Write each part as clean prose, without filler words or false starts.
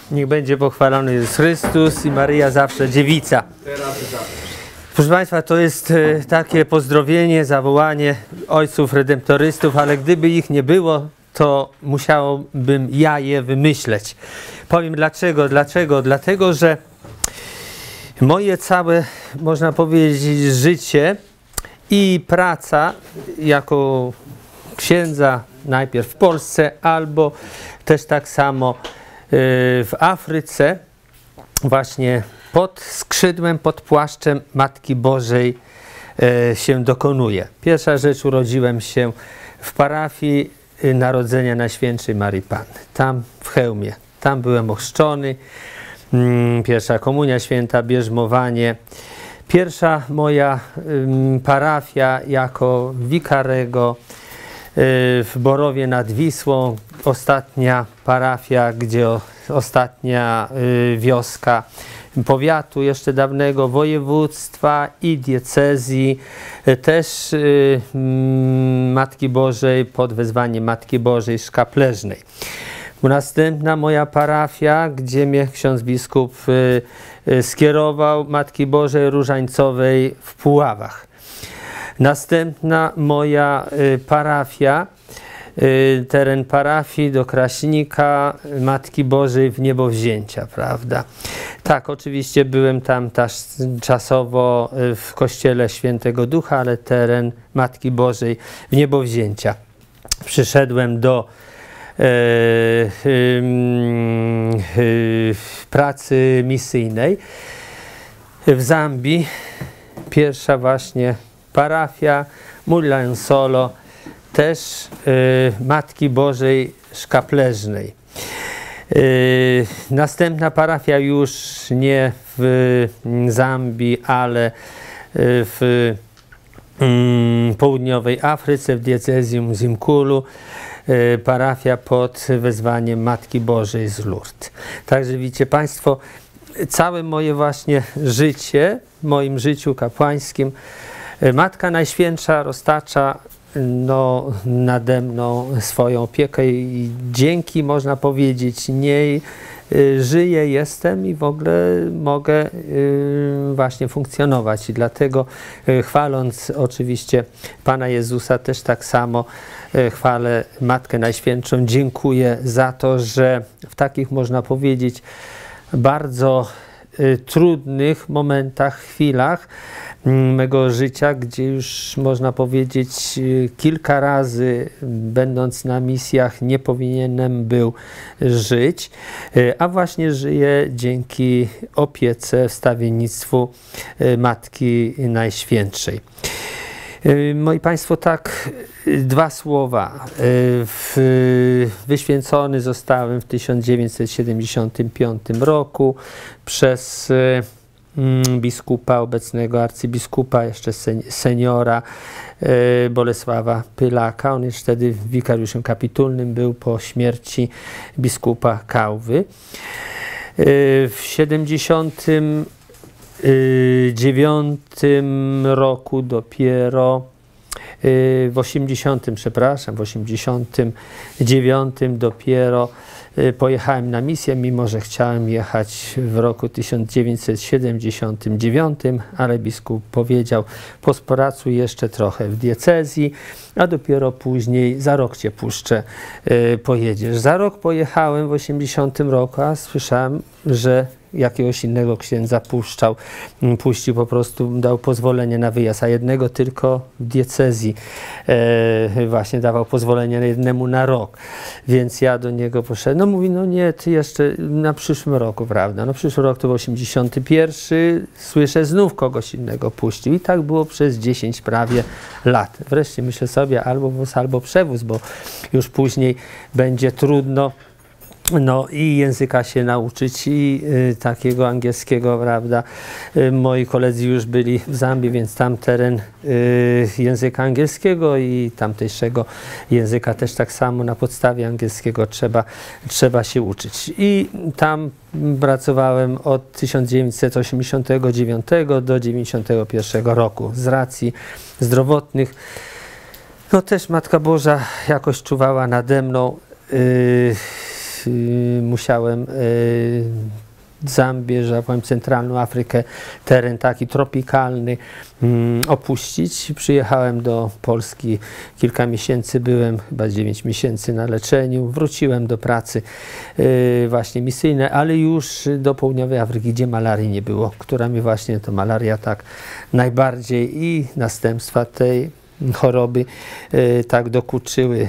Niech będzie pochwalony Jezus Chrystus i Maryja zawsze dziewica. Proszę Państwa, to jest takie pozdrowienie, zawołanie ojców redemptorystów, ale gdyby ich nie było, to musiałbym ja je wymyśleć. Powiem dlaczego. Dlatego, że moje całe, można powiedzieć, życie i praca jako księdza najpierw w Polsce, albo też tak samo w Afryce, właśnie pod skrzydłem, pod płaszczem Matki Bożej się dokonuje. Pierwsza rzecz, urodziłem się w parafii Narodzenia Najświętszej Maryi Panny, tam w Chełmie. Tam byłem ochrzczony, pierwsza komunia święta, bierzmowanie. Pierwsza moja parafia jako wikarego w Borowie nad Wisłą, ostatnia parafia, gdzie ostatnia wioska powiatu jeszcze dawnego, województwa i diecezji, też Matki Bożej, pod wezwaniem Matki Bożej Szkapleżnej. Następna moja parafia, gdzie mnie ksiądz biskup skierował, Matki Bożej Różańcowej w Puławach. Następna moja parafia, teren parafii do Kraśnika Matki Bożej w Niebowzięcia, prawda? Tak, oczywiście byłem tam też czasowo w kościele Świętego Ducha, ale teren Matki Bożej w Niebowzięcia. Przyszedłem do pracy misyjnej w Zambii. Pierwsza właśnie parafia Muljansolo, też Matki Bożej Szkapleżnej. Następna parafia już nie w Zambii, ale w południowej Afryce, w diecezjum Zimkulu, parafia pod wezwaniem Matki Bożej z Lourdes. Także widzicie Państwo, całe moje właśnie życie, w moim życiu kapłańskim, Matka Najświętsza roztacza nade mną swoją opiekę i dzięki, można powiedzieć, niej żyję, jestem i w ogóle mogę właśnie funkcjonować. I dlatego chwaląc oczywiście Pana Jezusa, też tak samo chwalę Matkę Najświętszą. Dziękuję za to, że w takich, można powiedzieć, bardzo trudnych momentach, chwilach mego życia, gdzie już można powiedzieć kilka razy będąc na misjach nie powinienem był żyć, a właśnie żyję dzięki opiece, wstawiennictwu Matki Najświętszej. Moi Państwo, tak dwa słowa. Wyświęcony zostałem w 1975 roku przez biskupa, obecnego arcybiskupa, jeszcze seniora Bolesława Pylaka. On już wtedy wikariuszem kapitulnym był po śmierci biskupa Kałwy. W 79 roku dopiero, w 89 dopiero pojechałem na misję, mimo że chciałem jechać w roku 1979, ale biskup powiedział: popracuj jeszcze trochę w diecezji, a dopiero później, za rok cię puszczę, pojedziesz. Za rok pojechałem w 80 roku, a słyszałem, że jakiegoś innego księdza puścił, po prostu dał pozwolenie na wyjazd, a jednego tylko w diecezji właśnie dawał pozwolenie jednemu na rok. Więc ja do niego poszedłem. No mówi, no nie, ty jeszcze na przyszłym roku, prawda? No przyszły rok to był 81, słyszę, znów kogoś innego puścił. I tak było przez 10 prawie lat. Wreszcie myślę sobie, albo wóz, albo przewóz, bo już później będzie trudno i języka się nauczyć, i takiego angielskiego, prawda. Moi koledzy już byli w Zambii, więc tam teren języka angielskiego i tamtejszego języka też tak samo na podstawie angielskiego trzeba się uczyć. I tam pracowałem od 1989 do 1991 roku z racji zdrowotnych. No też Matka Boża jakoś czuwała nade mną. musiałem Zambię, że powiem, centralną Afrykę, teren taki tropikalny opuścić. Przyjechałem do Polski, kilka miesięcy byłem, chyba 9 miesięcy na leczeniu. Wróciłem do pracy właśnie misyjnej, ale już do południowej Afryki, gdzie malarii nie było, która mi właśnie, to malaria tak najbardziej i następstwa tej choroby tak dokuczyły.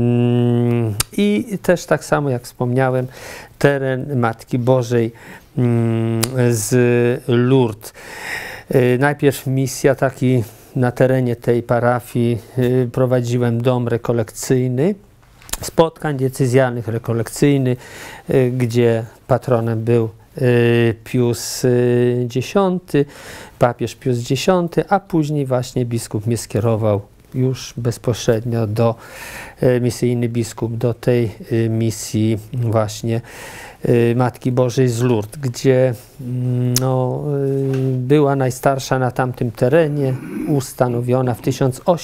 I też tak samo jak wspomniałem, teren Matki Bożej z Lourdes. Najpierw misja taki na terenie tej parafii, prowadziłem dom rekolekcyjny, spotkań diecezjalnych rekolekcyjny, gdzie patronem był Pius X, papież Pius X, a później właśnie biskup mnie skierował już bezpośrednio do misyjny biskup, do tej misji właśnie Matki Bożej z Lourdes, gdzie no, była najstarsza na tamtym terenie, ustanowiona w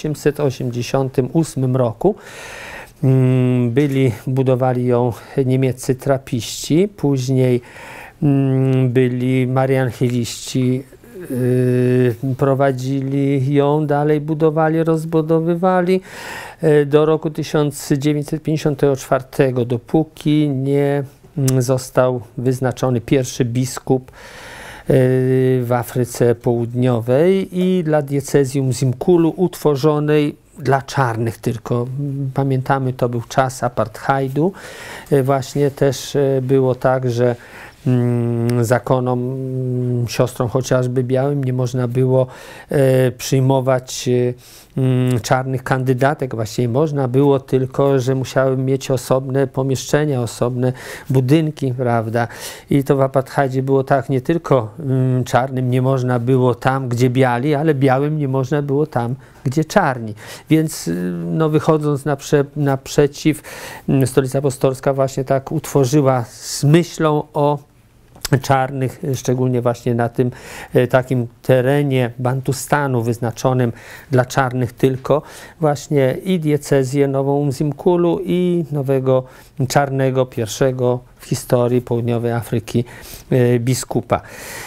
1888 roku. Budowali ją niemieccy trapiści, później byli mariancheliści, prowadzili ją dalej, budowali, rozbudowywali do roku 1954, dopóki nie został wyznaczony pierwszy biskup w Afryce Południowej i dla diecezjum Zimkulu utworzonej dla czarnych tylko. Pamiętamy, to był czas apartheidu. Właśnie też było tak, że zakonom, siostrom chociażby białym nie można było przyjmować czarnych kandydatek. Właściwie można było, tylko że musiały mieć osobne pomieszczenia, osobne budynki, prawda? I to w apartheidzie było tak, nie tylko czarnym nie można było tam, gdzie biali, ale białym nie można było tam, gdzie czarni. Więc no, wychodząc naprzeciw, Stolica Apostolska właśnie tak utworzyła z myślą o czarnych, szczególnie właśnie na tym takim terenie Bantustanu wyznaczonym dla czarnych tylko, właśnie i diecezję nową Zimkulu i nowego czarnego, pierwszego w historii południowej Afryki biskupa.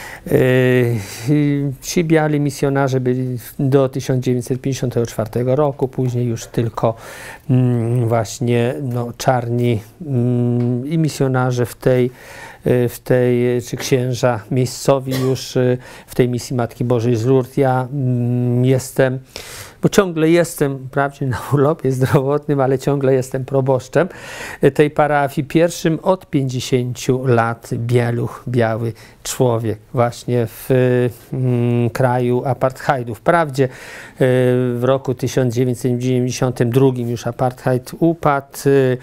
Ci biali misjonarze byli do 1954 roku, później już tylko właśnie no, czarni i misjonarze czy księża miejscowi już w tej misji Matki Bożej z Lourdes. Ja jestem, bo ciągle jestem, wprawdzie na urlopie zdrowotnym, ale ciągle jestem proboszczem tej parafii, pierwszym od 50 lat bieluch, biały człowiek właśnie w kraju apartheidu. Wprawdzie w roku 1992 już apartheid upadł,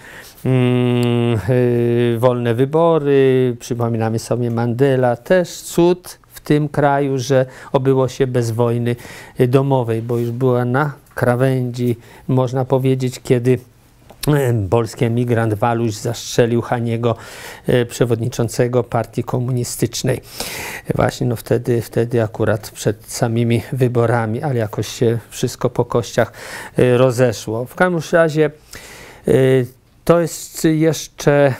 wolne wybory, przypominamy sobie Mandela, też cud w tym kraju, że obyło się bez wojny domowej, bo już była na krawędzi, można powiedzieć, kiedy polski emigrant Waluś zastrzelił Haniego, przewodniczącego partii komunistycznej. Właśnie no wtedy akurat przed samymi wyborami, ale jakoś się wszystko po kościach rozeszło. W każdym razie to jest jeszcze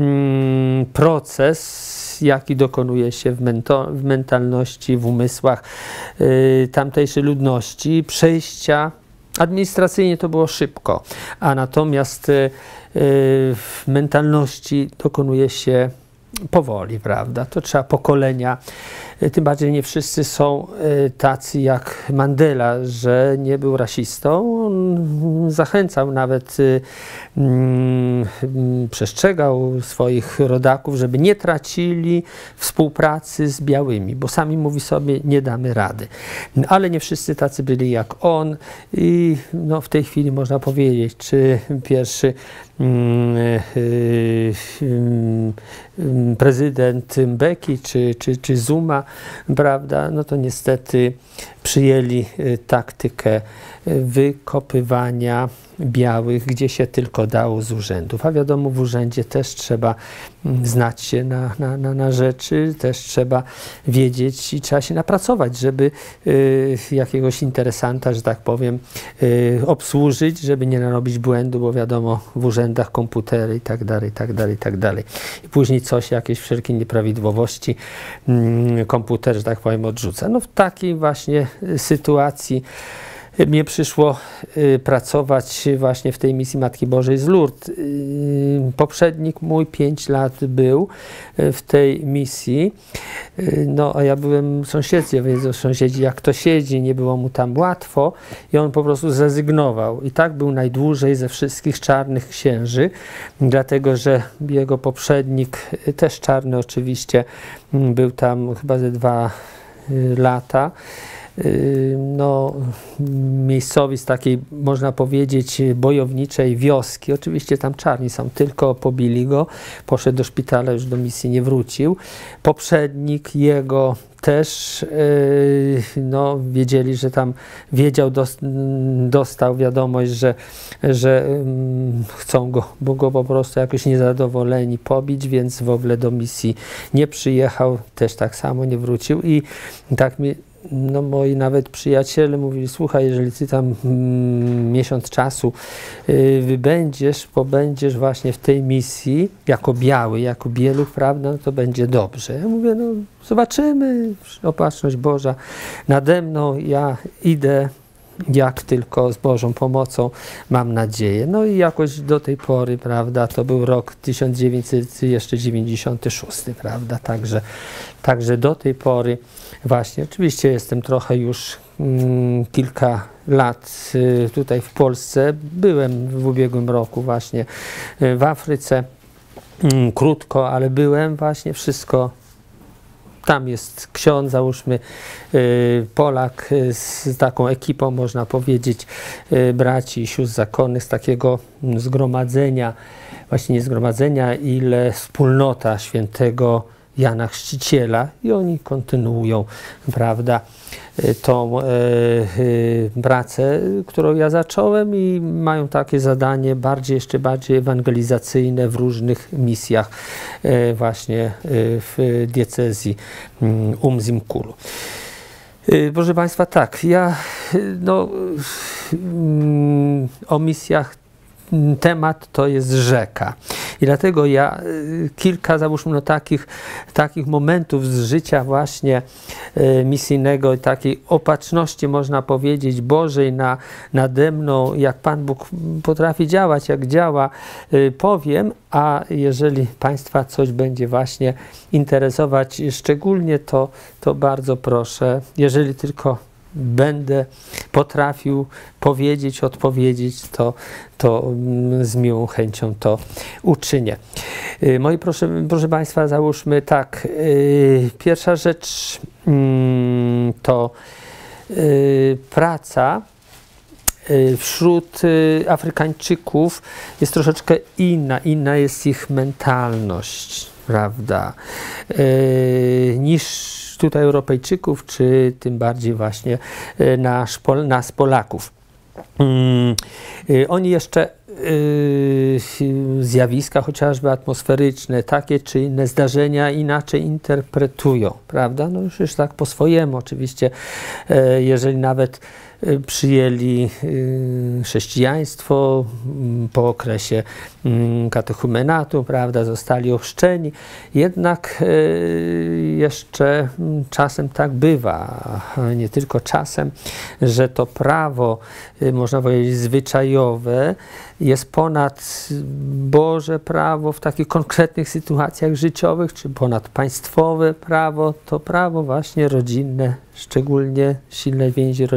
proces, jaki dokonuje się w mentalności, w umysłach tamtejszej ludności, przejścia. Administracyjnie to było szybko, a natomiast w mentalności dokonuje się powoli, prawda? To trzeba pokolenia, tym bardziej nie wszyscy są tacy jak Mandela, że nie był rasistą. On zachęcał, nawet przestrzegał swoich rodaków, żeby nie tracili współpracy z białymi, bo sami mówi sobie, nie damy rady. Ale nie wszyscy tacy byli jak on i no, w tej chwili można powiedzieć, czy pierwszy prezydent Mbeki czy Zuma, prawda, no to niestety przyjęli taktykę wykopywania białych, gdzie się tylko dało z urzędów. A wiadomo, w urzędzie też trzeba znać się na rzeczy, też trzeba wiedzieć i trzeba się napracować, żeby jakiegoś interesanta, że tak powiem, obsłużyć, żeby nie narobić błędu, bo wiadomo, w urzędach komputery i tak dalej, i tak dalej, i tak dalej. I później coś, jakieś wszelkie nieprawidłowości komputer, że tak powiem, odrzuca. No w takiej właśnie sytuacji mnie przyszło pracować właśnie w tej misji Matki Bożej z Lourdes. Poprzednik mój 5 lat był w tej misji, no a ja byłem w sąsiedztwie, więc sąsiedzi jak to siedzi, nie było mu tam łatwo i on po prostu zrezygnował. I tak był najdłużej ze wszystkich czarnych księży, dlatego że jego poprzednik, też czarny oczywiście, był tam chyba ze 2 lata. No, miejscowi z takiej, można powiedzieć, bojowniczej wioski. Oczywiście tam czarni są, tylko pobili go. Poszedł do szpitala, już do misji nie wrócił. Poprzednik jego też, no, wiedzieli, że tam dostał wiadomość, że chcą go, bo go po prostu jakoś niezadowoleni pobić, więc w ogóle do misji nie przyjechał, też tak samo nie wrócił i tak mi no moi nawet przyjaciele mówili, słuchaj, jeżeli ty tam miesiąc czasu pobędziesz właśnie w tej misji jako biały, jako bieluch, prawda, no to będzie dobrze. Ja mówię, no zobaczymy, opatrzność Boża nade mną, ja idę jak tylko z Bożą pomocą, mam nadzieję. No i jakoś do tej pory, prawda, to był rok 1996, prawda, także do tej pory właśnie, oczywiście jestem trochę już kilka lat tutaj w Polsce, byłem w ubiegłym roku właśnie w Afryce, krótko, ale byłem właśnie, wszystko. Tam jest ksiądz, załóżmy Polak z taką ekipą, można powiedzieć, braci i sióstr zakonnych z takiego zgromadzenia, właśnie nie zgromadzenia, ile wspólnota świętego Jana Chrzciciela i oni kontynuują, prawda, tą pracę, którą ja zacząłem i mają takie zadanie jeszcze bardziej ewangelizacyjne w różnych misjach właśnie w diecezji Umzimkulu. Proszę Państwa, tak, ja no, o misjach temat to jest rzeka. I dlatego ja kilka, załóżmy, no, takich momentów z życia właśnie misyjnego i takiej opatrzności, można powiedzieć, Bożej nade mną, jak Pan Bóg potrafi działać, jak działa, powiem, a jeżeli Państwa coś będzie właśnie interesować szczególnie, to bardzo proszę, jeżeli tylko będę potrafił powiedzieć, odpowiedzieć, to z miłą chęcią to uczynię. Moi proszę Państwa, załóżmy tak, pierwsza rzecz to praca wśród Afrykańczyków jest troszeczkę inna jest ich mentalność, prawda, niż tutaj Europejczyków, czy tym bardziej właśnie nas Polaków. Oni jeszcze zjawiska chociażby atmosferyczne, takie czy inne zdarzenia inaczej interpretują, prawda? No już tak po swojemu oczywiście, jeżeli nawet przyjęli chrześcijaństwo po okresie katechumenatu, prawda, zostali ochrzczeni, jednak jeszcze czasem tak bywa, nie tylko czasem, że to prawo, można powiedzieć, zwyczajowe jest ponad Boże prawo w takich konkretnych sytuacjach życiowych, czy ponad państwowe prawo, to prawo właśnie rodzinne, szczególnie silne więzi rodzinne,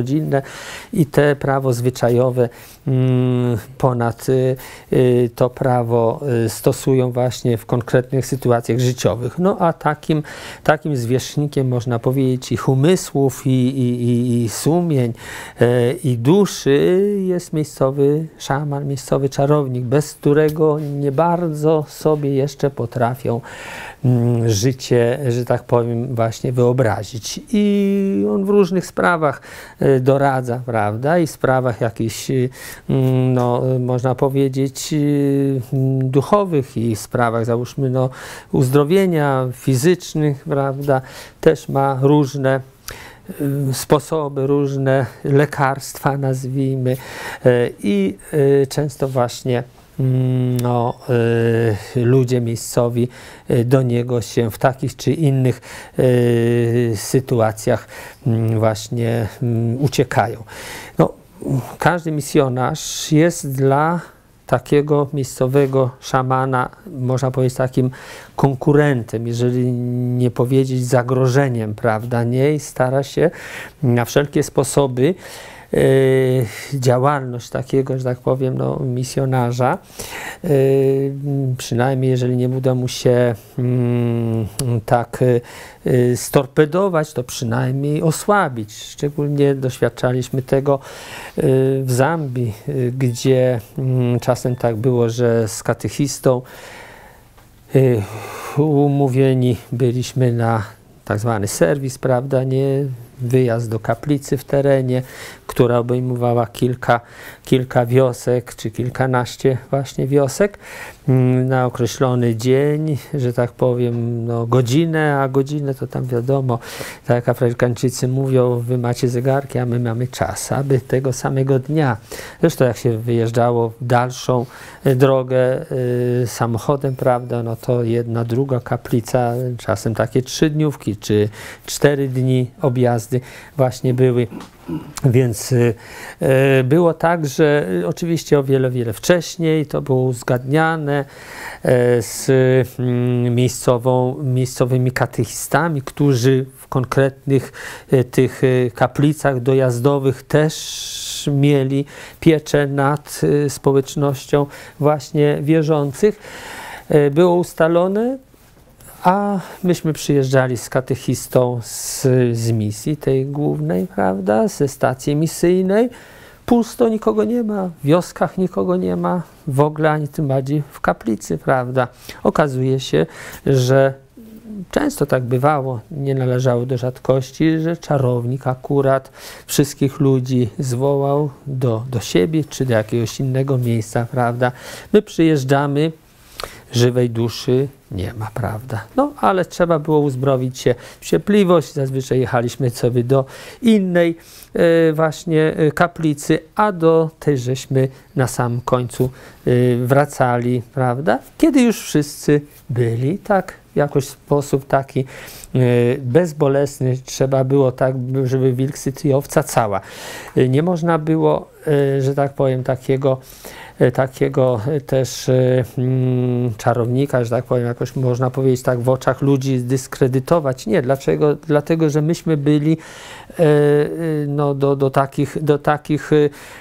i te prawo zwyczajowe ponad to prawo stosują właśnie w konkretnych sytuacjach życiowych. No a takim zwierzchnikiem, można powiedzieć, ich umysłów i sumień i duszy jest miejscowy szaman, miejscowy czarownik, bez którego nie bardzo sobie jeszcze potrafią życie, że tak powiem, właśnie wyobrazić. I on w różnych sprawach doradza, prawda? I w sprawach jakichś, no, można powiedzieć, duchowych i w sprawach, załóżmy, no, uzdrowienia fizycznych, prawda? Też ma różne sposoby, różne lekarstwa, nazwijmy, i często właśnie no, ludzie miejscowi do niego się w takich czy innych sytuacjach właśnie uciekają. No, każdy misjonarz jest dla takiego miejscowego szamana, można powiedzieć, takim konkurentem, jeżeli nie powiedzieć zagrożeniem, prawda, nie? I stara się na wszelkie sposoby działalność takiego, że tak powiem, no, misjonarza, przynajmniej jeżeli nie uda mu się tak storpedować, to przynajmniej osłabić. Szczególnie doświadczaliśmy tego w Zambii, gdzie czasem tak było, że z katechistą umówieni byliśmy na tak zwany serwis, prawda, nie? Wyjazd do kaplicy w terenie, która obejmowała kilka wiosek, czy kilkanaście właśnie wiosek, na określony dzień, że tak powiem, no, godzinę, a godzinę to tam wiadomo, tak jak Afrykańczycy mówią, wy macie zegarki, a my mamy czas, aby tego samego dnia. Zresztą jak się wyjeżdżało w dalszą drogę samochodem, prawda, no to jedna, druga kaplica, czasem takie 3-dniówki, czy 4 dni objazdy właśnie były. Więc było tak, że oczywiście o wiele wcześniej to było uzgadniane z miejscowymi katechistami, którzy w konkretnych tych kaplicach dojazdowych też mieli pieczę nad społecznością właśnie wierzących. Było ustalone, a myśmy przyjeżdżali z katechistą z misji tej głównej, prawda, ze stacji misyjnej. Pusto, nikogo nie ma, w wioskach nikogo nie ma, w ogóle ani tym bardziej w kaplicy, prawda. Okazuje się, że często tak bywało, nie należało do rzadkości, że czarownik akurat wszystkich ludzi zwołał do siebie, czy do jakiegoś innego miejsca, prawda. My przyjeżdżamy, żywej duszy nie ma, prawda. No, ale trzeba było uzbroić się w cierpliwość. Zazwyczaj jechaliśmy sobie do innej właśnie kaplicy, a do tej żeśmy na samym końcu wracali, prawda. Kiedy już wszyscy byli, tak, w jakoś sposób taki bezbolesny, trzeba było tak, żeby wilk syty i owca cała. Nie można było, że tak powiem, takiego też czarownika, że tak powiem, jakoś można powiedzieć tak, w oczach ludzi dyskredytować. Nie, dlaczego? Dlatego, że myśmy byli no, do takich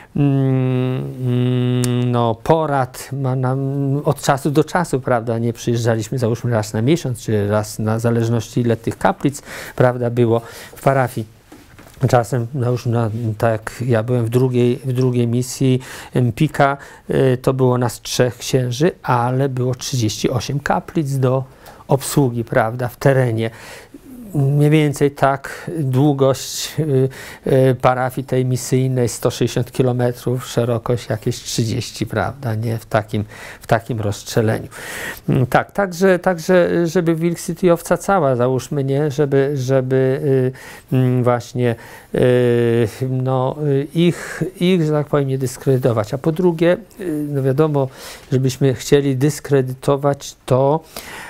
no, porad od czasu do czasu, prawda, nie przyjeżdżaliśmy, załóżmy, raz na miesiąc, czy raz na zależności ile tych kaplic, prawda, było w parafii. Czasem, no już tak jak ja byłem w drugiej misji Empika, to było nas 3 księży, ale było 38 kaplic do obsługi, prawda, w terenie. Mniej więcej tak długość parafii tej misyjnej 160 km, szerokość jakieś 30, prawda, nie w takim rozstrzeleniu. Tak, także żeby wilk syty i owca cała, załóżmy, nie, żeby właśnie no, ich, że tak powiem, nie dyskredytować. A po drugie, no wiadomo, żebyśmy chcieli dyskredytować, to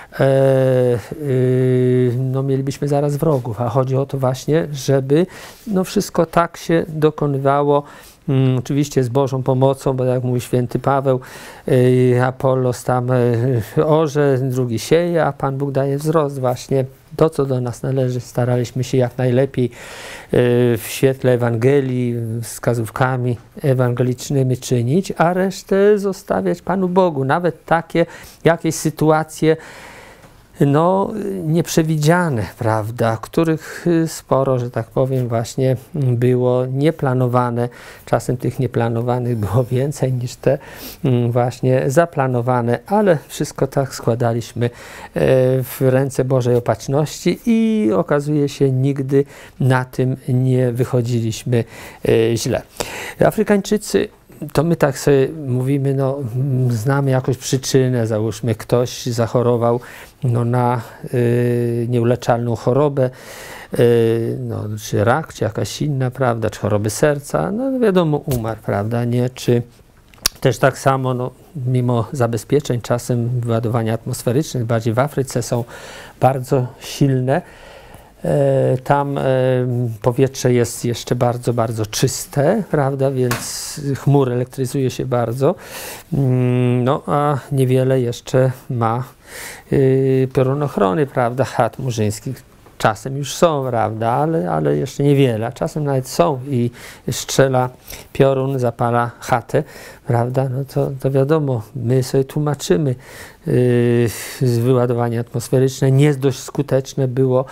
no, mielibyśmy zaraz wrogów, a chodzi o to właśnie, żeby no, wszystko tak się dokonywało oczywiście z Bożą pomocą, bo jak mówi święty Paweł, Apollos tam orze, drugi sieje, a Pan Bóg daje wzrost właśnie. To, co do nas należy, staraliśmy się jak najlepiej w świetle Ewangelii, wskazówkami ewangelicznymi czynić, a resztę zostawiać Panu Bogu. Nawet takie jakieś sytuacje no, nieprzewidziane, prawda, których sporo, że tak powiem, właśnie było nieplanowane. Czasem tych nieplanowanych było więcej niż te właśnie zaplanowane, ale wszystko tak składaliśmy w ręce Bożej Opatrzności i okazuje się, nigdy na tym nie wychodziliśmy źle. Afrykańczycy, to my tak sobie mówimy, no, znamy jakąś przyczynę, załóżmy ktoś zachorował no, na nieuleczalną chorobę, no, czy rak, czy jakaś inna, prawda, czy choroby serca, no wiadomo, umarł, prawda, nie, czy też tak samo, no, mimo zabezpieczeń, czasem wyładowania atmosferyczne, bardziej w Afryce są bardzo silne. Tam powietrze jest jeszcze bardzo, bardzo czyste, prawda, więc chmur elektryzuje się bardzo, no a niewiele jeszcze ma piorunochrony, prawda, chat murzyńskich. Czasem już są, prawda, ale jeszcze niewiele, a czasem nawet są i strzela piorun, zapala chatę, prawda, no to wiadomo, my sobie tłumaczymy wyładowanie atmosferyczne, nie dość skuteczne było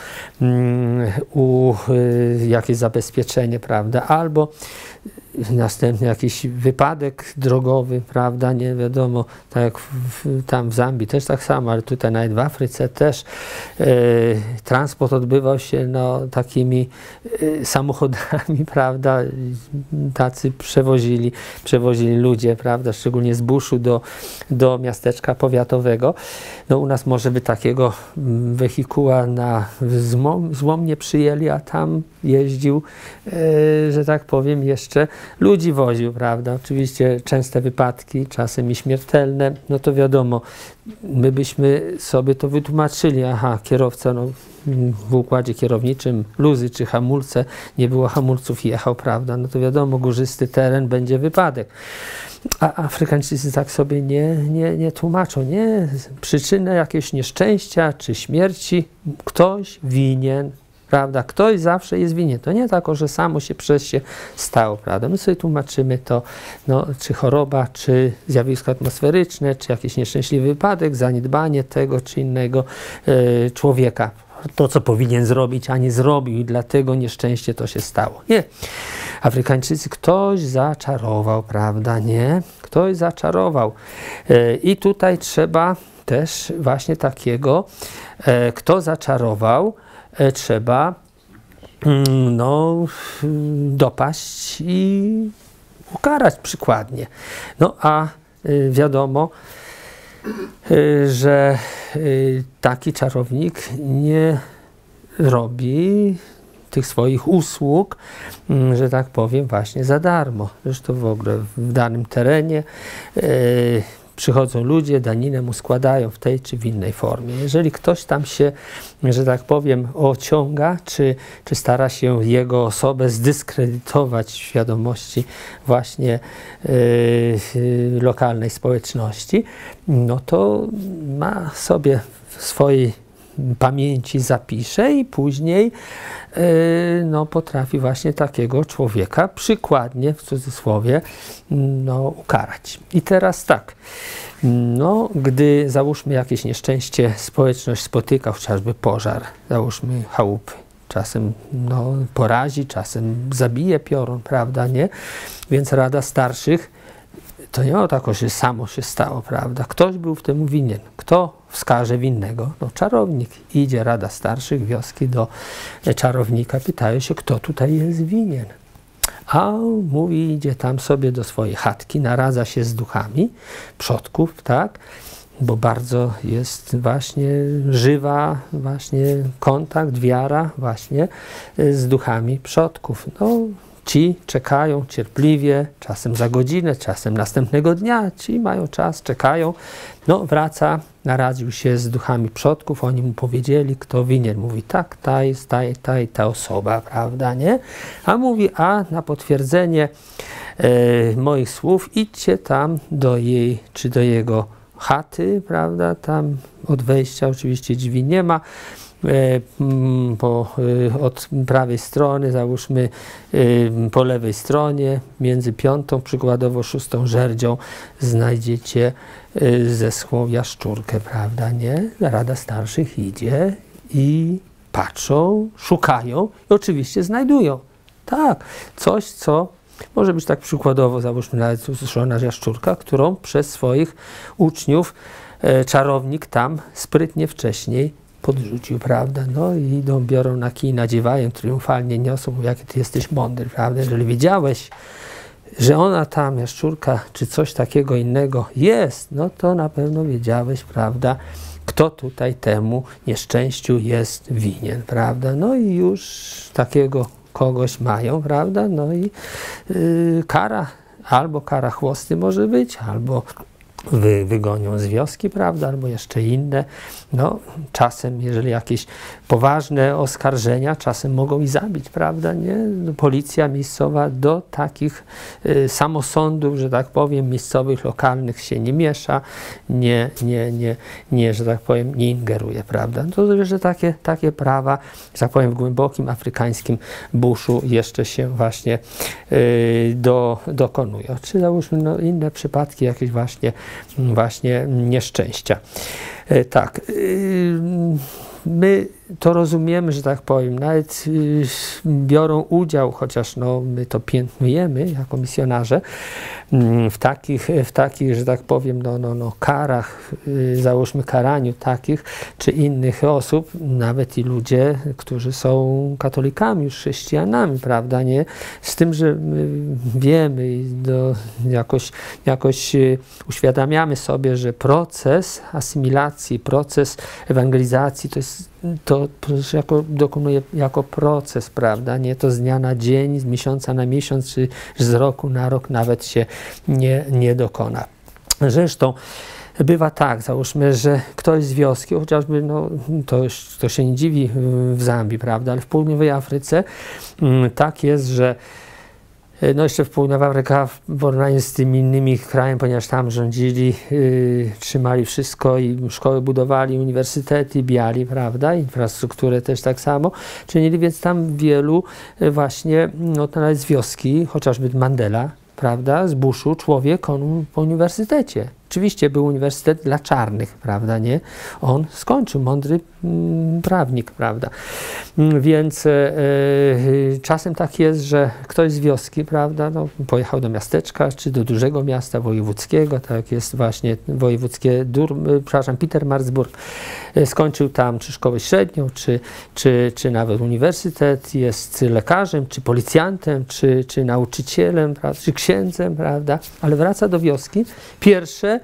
jakieś zabezpieczenie, prawda, albo następny jakiś wypadek drogowy, prawda, nie wiadomo, tak jak tam w Zambii też tak samo, ale tutaj nawet w Afryce też transport odbywał się no, takimi samochodami, prawda, tacy przewozili ludzie, prawda, szczególnie z buszu do miasteczka powiatowego. No u nas może by takiego wehikuła na złom nie przyjęli, a tam jeździł, że tak powiem, jeszcze ludzi woził, prawda? Oczywiście częste wypadki, czasem i śmiertelne, no to wiadomo, my byśmy sobie to wytłumaczyli, aha, kierowca no, w układzie kierowniczym luzy czy hamulce, nie było hamulców, jechał, prawda? No to wiadomo, górzysty teren, będzie wypadek. A Afrykańczycy tak sobie nie tłumaczą, nie? Przyczynę jakiegoś nieszczęścia czy śmierci ktoś winien, prawda? Ktoś zawsze jest winien. To nie tak, że samo się przez się stało, prawda? My sobie tłumaczymy to, no, czy choroba, czy zjawisko atmosferyczne, czy jakiś nieszczęśliwy wypadek, zaniedbanie tego czy innego człowieka. To, co powinien zrobić, a nie zrobił i dlatego nieszczęście to się stało. Nie. Afrykańczycy ktoś zaczarował, prawda? Nie. Ktoś zaczarował. I tutaj trzeba też właśnie takiego, kto zaczarował, trzeba no, dopaść i ukarać przykładnie. No a wiadomo, że taki czarownik nie robi tych swoich usług, że tak powiem, właśnie za darmo. Zresztą w ogóle w danym terenie przychodzą ludzie, daninę mu składają w tej czy w innej formie. Jeżeli ktoś tam się, że tak powiem, ociąga, czy stara się jego osobę zdyskredytować w świadomości właśnie lokalnej społeczności, no to ma sobie w swojej pamięci zapisze i później no, potrafi właśnie takiego człowieka przykładnie, w cudzysłowie, no, ukarać. I teraz tak, no, gdy załóżmy jakieś nieszczęście społeczność spotyka, chociażby pożar, załóżmy chałupy, czasem no, porazi, czasem zabije piorun, prawda, nie? Więc Rada Starszych to nie o tak, że samo się stało, prawda? Ktoś był w tym winien. Kto wskaże winnego? No czarownik. Idzie Rada Starszych wioski do czarownika, pytają się, kto tutaj jest winien. A mówi, idzie tam sobie do swojej chatki, naradza się z duchami przodków, tak? Bo bardzo jest właśnie żywa właśnie kontakt, wiara właśnie z duchami przodków. No, Ci czekają cierpliwie, czasem za godzinę, czasem następnego dnia. Ci mają czas, czekają. No wraca, naradził się z duchami przodków, oni mu powiedzieli, kto winien. Mówi, tak, ta jest ta osoba, prawda, nie? A mówi, a na potwierdzenie moich słów idźcie tam do jej, czy do jego chaty, prawda, tam od wejścia oczywiście drzwi nie ma. Od prawej strony, załóżmy po lewej stronie, między 5., przykładowo 6. żerdzią znajdziecie zeschłą jaszczurkę, prawda, nie? Rada Starszych idzie i patrzą, szukają i oczywiście znajdują. Tak, coś, co może być tak przykładowo, załóżmy nawet zuszona jaszczurka, którą przez swoich uczniów czarownik tam sprytnie wcześniej podrzucił, prawda? No i idą, biorą na kij, nadziewają, triumfalnie niosą, jaki ty jesteś mądry, prawda? Jeżeli wiedziałeś, że ona tam, jaszczurka, czy coś takiego innego jest, no to na pewno wiedziałeś, prawda, kto tutaj temu nieszczęściu jest winien, prawda? No i już takiego kogoś mają, prawda? No i kara, albo kara chłosty może być, albo wygonią z wioski, prawda, albo jeszcze inne. No, czasem, jeżeli jakieś poważne oskarżenia, czasem mogą i zabić, prawda, nie? Policja miejscowa do takich samosądów, że tak powiem, miejscowych, lokalnych się nie miesza, nie, że tak powiem, nie ingeruje, prawda. To, że takie prawa, że tak powiem, w głębokim afrykańskim buszu jeszcze się właśnie dokonują. Czy załóżmy no, inne przypadki, jakieś właśnie nieszczęścia. Tak, my to rozumiemy, że tak powiem, nawet biorą udział, chociaż no, my to piętnujemy jako misjonarze, w takich, że tak powiem, karach, załóżmy karaniu takich czy innych osób, nawet i ludzie, którzy są katolikami, już chrześcijanami, prawda, nie? Z tym, że my wiemy i jakoś uświadamiamy sobie, że proces asymilacji, proces ewangelizacji to dokonuje jako proces, prawda, nie to z dnia na dzień, z miesiąca na miesiąc, czy z roku na rok nawet się nie dokona. Zresztą bywa tak, załóżmy, że ktoś z wioski, chociażby, no, to się nie dziwi w Zambii, prawda, ale w południowej Afryce tak jest, że no jeszcze w południowa Afryka w porównaniu z tymi innymi krajami, ponieważ tam rządzili, trzymali wszystko i szkoły budowali, uniwersytety, biali, prawda, infrastrukturę też tak samo czynili, więc tam wielu właśnie, no to nawet z wioski, chociażby Mandela, prawda, z buszu człowiek, on po uniwersytecie. Oczywiście był uniwersytet dla czarnych, prawda, nie? On skończył, mądry prawnik, prawda. Więc czasem tak jest, że ktoś z wioski, prawda, no, pojechał do miasteczka, czy do dużego miasta wojewódzkiego, tak jest właśnie wojewódzkie, Pietermarsburg, skończył tam czy szkołę średnią, czy nawet uniwersytet, jest lekarzem, czy policjantem, czy nauczycielem, prawda, czy księdzem, prawda, ale wraca do wioski, pierwsze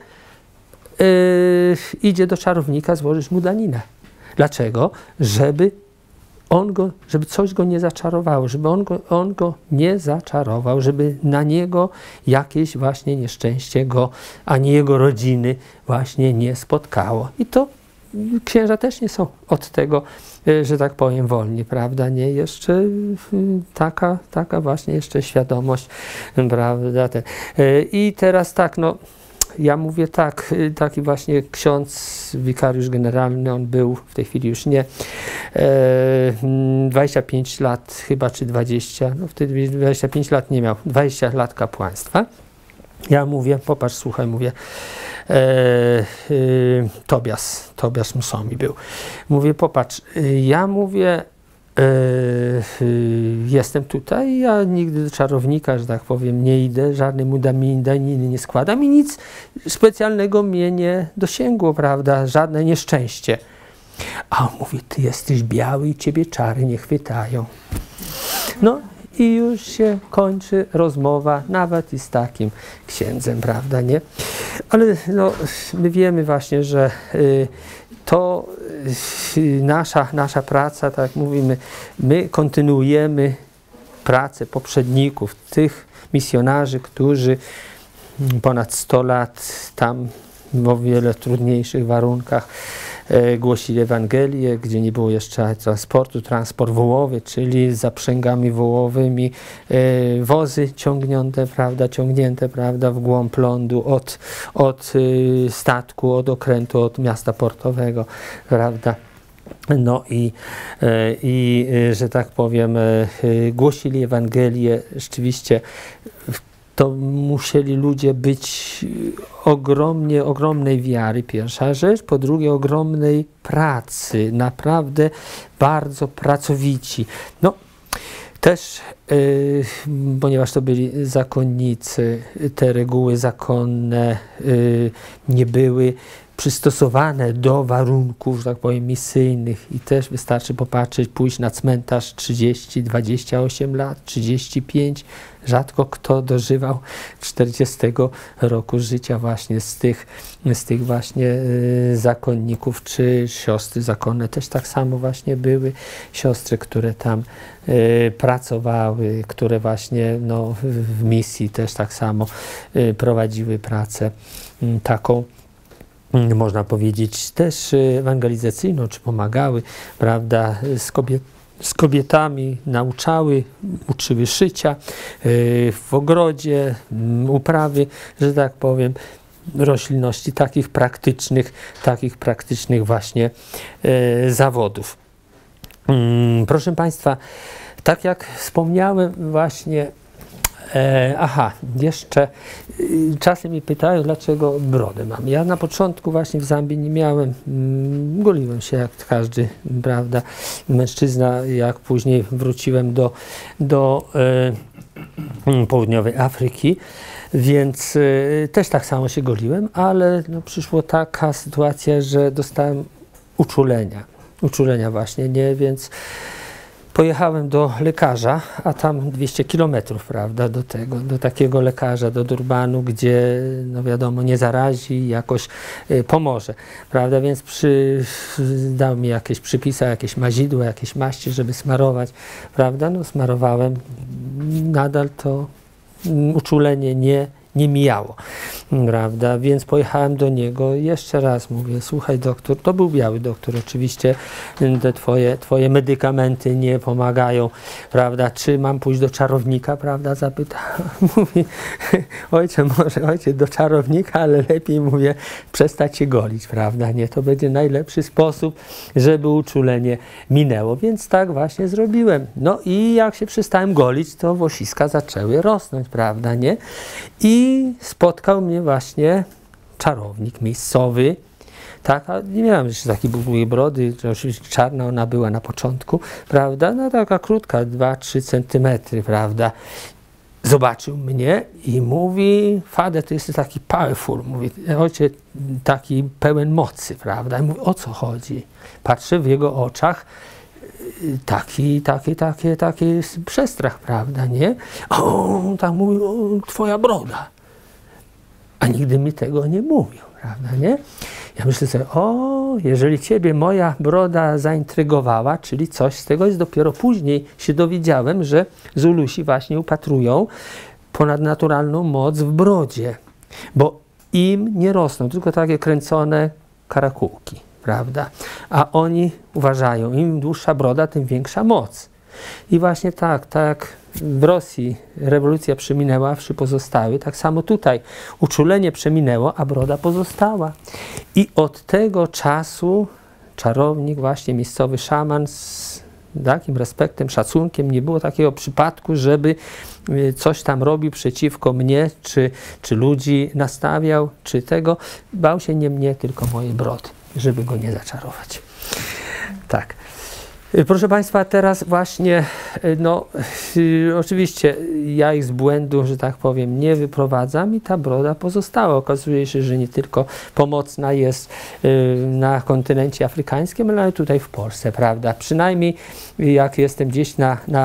idzie do czarownika złożyć mu daninę. Dlaczego? Żeby coś go nie zaczarowało, żeby on go nie zaczarował, żeby na niego jakieś właśnie nieszczęście go, ani jego rodziny właśnie nie spotkało. I to księża też nie są od tego, że tak powiem, wolni, prawda, nie? Jeszcze taka właśnie jeszcze świadomość, prawda. I teraz tak, no, ja mówię tak, taki właśnie ksiądz, wikariusz generalny, on był, w tej chwili już nie, 25 lat chyba, czy 20, no wtedy 25 lat nie miał, 20 lat kapłaństwa. Ja mówię, popatrz, słuchaj, mówię, Tobias Musomi był. Mówię, popatrz, ja mówię, jestem tutaj, ja nigdy do czarownika, że tak powiem, nie idę, żadnej mu daniny nie składam i nic specjalnego mnie nie dosięgło, prawda, żadne nieszczęście. A on mówi, ty jesteś biały i ciebie czary nie chwytają. No i już się kończy rozmowa, nawet i z takim księdzem, prawda, nie? Ale no, my wiemy właśnie, że to nasza praca, tak jak mówimy, my kontynuujemy pracę poprzedników, tych misjonarzy, którzy ponad 100 lat tam w o wiele trudniejszych warunkach głosili Ewangelię, gdzie nie było jeszcze transportu, transport wołowy, czyli z zaprzęgami wołowymi, wozy ciągnięte, prawda, w głąb lądu od statku, od okrętu, od miasta portowego, prawda. No i że tak powiem, głosili Ewangelię. Rzeczywiście to musieli ludzie być ogromnej wiary, pierwsza rzecz, po drugie ogromnej pracy, naprawdę bardzo pracowici. No, też, ponieważ to byli zakonnicy, te reguły zakonne nie były przystosowane do warunków, że tak powiem, misyjnych i też wystarczy popatrzeć, pójść na cmentarz 30, 28 lat, 35, rzadko kto dożywał 40 roku życia właśnie z tych właśnie zakonników, czy siostry zakonne też tak samo właśnie były, siostry, które tam pracowały, które właśnie no, w misji też tak samo prowadziły pracę taką, można powiedzieć, też ewangelizacyjną, czy pomagały, prawda, z kobietami, nauczały, uczyły szycia w ogrodzie, uprawy, że tak powiem, roślinności, takich praktycznych właśnie zawodów. Proszę Państwa, tak jak wspomniałem właśnie, jeszcze czasem mi pytają, dlaczego brodę mam. Ja na początku właśnie w Zambii nie miałem, goliłem się jak każdy, prawda, mężczyzna, jak później wróciłem do południowej Afryki, więc też tak samo się goliłem, ale no, przyszła taka sytuacja, że dostałem uczulenia właśnie, nie, więc pojechałem do lekarza, a tam 200 kilometrów, prawda, do takiego lekarza, do Durbanu, gdzie, no wiadomo, nie zarazi, jakoś pomoże, prawda, więc dał mi jakieś przypisy, jakieś mazidła, jakieś maści, żeby smarować, prawda, no smarowałem, nadal to uczulenie nie mijało, prawda, więc pojechałem do niego i jeszcze raz mówię, słuchaj doktor, to był biały doktor, oczywiście te twoje medykamenty nie pomagają, prawda, czy mam pójść do czarownika, prawda, zapytałem, mówi, ojcze, do czarownika, ale lepiej, mówię, przestać się golić, prawda, nie, to będzie najlepszy sposób, żeby uczulenie minęło, więc tak właśnie zrobiłem, no i jak się przestałem golić, to włosiska zaczęły rosnąć, prawda, nie, i spotkał mnie właśnie czarownik miejscowy, tak, a nie miałem jeszcze takiej długiej brody, oczywiście czarna ona była na początku, prawda, no taka krótka, 2-3 centymetry, prawda, zobaczył mnie i mówi, Fader, to jest taki powerful, mówi, ojciec taki pełen mocy, prawda, i mówi, o co chodzi? Patrzę w jego oczach, taki przestrach, prawda, nie? O, tak mówi, twoja broda. A nigdy mi tego nie mówił, prawda, nie? Ja myślę sobie, jeżeli ciebie moja broda zaintrygowała, czyli coś z tego jest, dopiero później się dowiedziałem, że Zulusi właśnie upatrują ponadnaturalną moc w brodzie, bo im nie rosną, tylko takie kręcone karakułki, prawda? A oni uważają, im dłuższa broda, tym większa moc. I właśnie tak w Rosji rewolucja przeminęła, wszy pozostały, tak samo tutaj uczulenie przeminęło, a broda pozostała. I od tego czasu czarownik, właśnie miejscowy szaman z takim respektem, szacunkiem, nie było takiego przypadku, żeby coś tam robił przeciwko mnie, czy ludzi nastawiał, czy tego. Bał się nie mnie, tylko mojej brody, żeby go nie zaczarować. Tak. Proszę Państwa, teraz właśnie, no oczywiście ja ich z błędu, że tak powiem, nie wyprowadzam i ta broda pozostała. Okazuje się, że nie tylko pomocna jest na kontynencie afrykańskim, ale tutaj w Polsce, prawda? Przynajmniej jak jestem gdzieś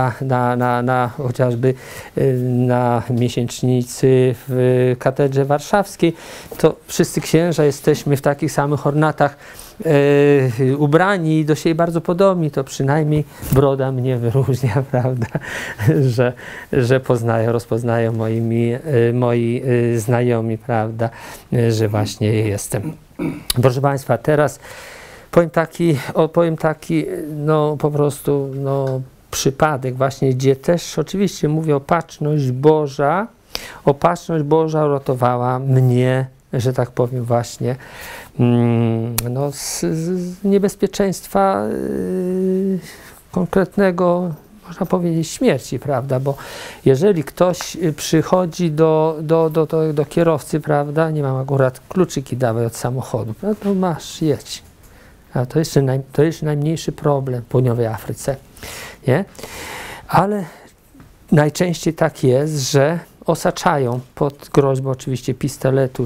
chociażby na miesięcznicy w katedrze warszawskiej, to wszyscy księża jesteśmy w takich samych ornatach ubrani i do siebie bardzo podobni, to przynajmniej broda mnie wyróżnia, prawda, że rozpoznają moi znajomi, prawda, że właśnie jestem. Proszę Państwa, teraz powiem taki no po prostu no, przypadek właśnie, gdzie też oczywiście mówię opatrzność Boża. Opatrzność Boża uratowała mnie, że tak powiem właśnie, no, z niebezpieczeństwa konkretnego, można powiedzieć, śmierci, prawda, bo jeżeli ktoś przychodzi do kierowcy, prawda, nie mam akurat kluczyki dawaj od samochodu, no to masz, jedź. A to jest najmniejszy problem w południowej Afryce, nie? Ale najczęściej tak jest, że osaczają pod groźbą oczywiście pistoletu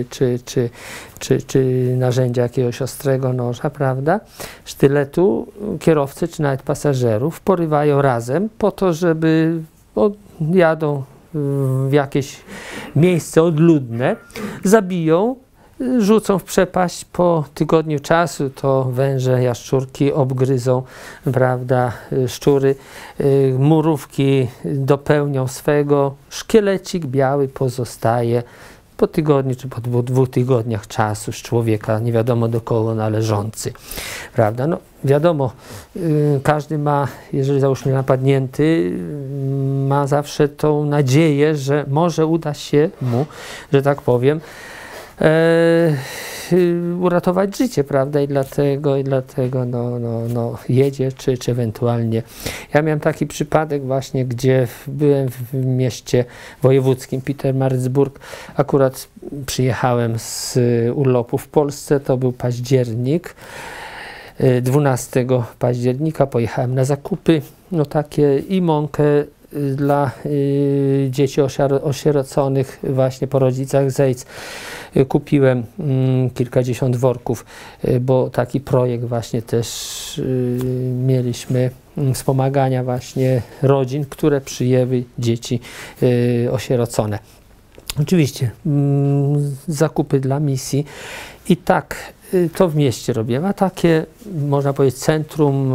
czy narzędzia jakiegoś ostrego noża, prawda, sztyletu, kierowcy czy nawet pasażerów, porywają razem po to, żeby jadą w jakieś miejsce odludne, zabiją, rzucą w przepaść, po tygodniu czasu to węże, jaszczurki obgryzą, prawda, szczury, murówki dopełnią swego, szkielecik biały pozostaje po tygodniu czy po 2 tygodniach czasu z człowieka, nie wiadomo do kogo należący, prawda. No wiadomo, każdy ma, jeżeli załóżmy napadnięty, ma zawsze tą nadzieję, że może uda się mu, że tak powiem, uratować życie, prawda, i dlatego no, jedzie, czy ewentualnie. Ja miałem taki przypadek właśnie, gdzie byłem w mieście wojewódzkim Pietermaritzburg, akurat przyjechałem z urlopu w Polsce, to był październik, 12 października pojechałem na zakupy, no takie i mąkę dla dzieci osieroconych właśnie po rodzicach Zeitz. Kupiłem kilkadziesiąt worków, bo taki projekt właśnie też mieliśmy wspomagania właśnie rodzin, które przyjęły dzieci osierocone. Oczywiście zakupy dla misji i tak to w mieście robiłem, a takie, można powiedzieć, centrum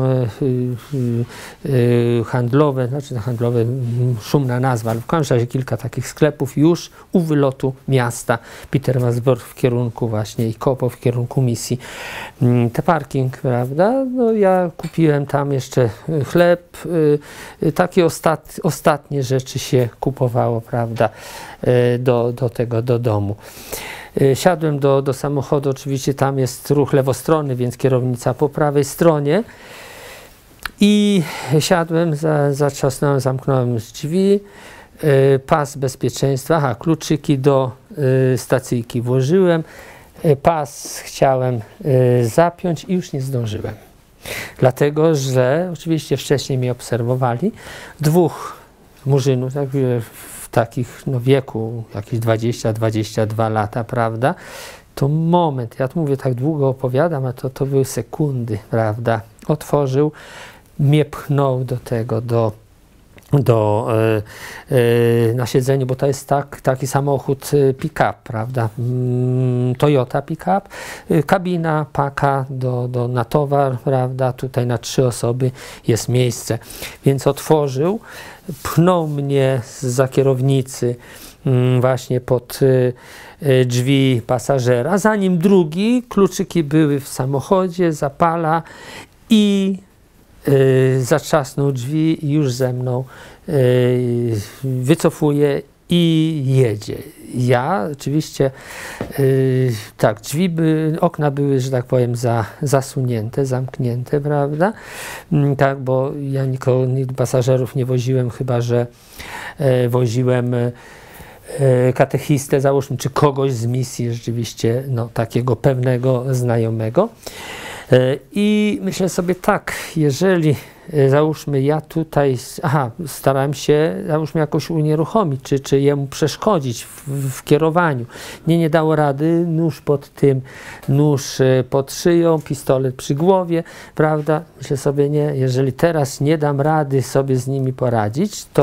handlowe, znaczy handlowe, szumna nazwa, ale w każdym razie kilka takich sklepów już u wylotu miasta Pietermaritzburg w kierunku właśnie i Kopo w kierunku misji. Te parking, prawda, no ja kupiłem tam jeszcze chleb, takie ostatnie rzeczy się kupowało, prawda, do domu. Siadłem do samochodu, oczywiście tam jest ruch lewostronny, więc kierownica po prawej stronie i siadłem, zatrzasnąłem, zamknąłem drzwi, pas bezpieczeństwa, kluczyki do stacyjki włożyłem, pas chciałem zapiąć i już nie zdążyłem. Dlatego, że oczywiście wcześniej mnie obserwowali, 2 murzynów, tak, w takich no, wieku, jakieś 20-22 lata, prawda, to moment, ja tu mówię tak długo opowiadam, a to były sekundy, prawda, otworzył, mnie pchnął do tego, na siedzeniu, bo to jest taki samochód pick-up, prawda, Toyota pick-up, kabina, paka na towar, prawda, tutaj na 3 osoby jest miejsce, więc otworzył, pchnął mnie zza kierownicy właśnie pod drzwi pasażera, za nim drugi, kluczyki były w samochodzie, zapala i zatrzasnął drzwi i już ze mną wycofuje i jedzie. Ja oczywiście, tak, okna były, że tak powiem, zasunięte, zamknięte, prawda, tak, bo ja nigdy pasażerów nie woziłem, chyba że woziłem katechistę, załóżmy, czy kogoś z misji rzeczywiście, no, takiego pewnego znajomego. I myślę sobie tak, jeżeli załóżmy ja tutaj, starałem się załóżmy jakoś unieruchomić, czy jemu przeszkodzić w kierowaniu. Nie dało rady, nóż pod tym, nóż pod szyją, pistolet przy głowie, prawda? Myślę sobie, nie, jeżeli teraz nie dam rady sobie z nimi poradzić, to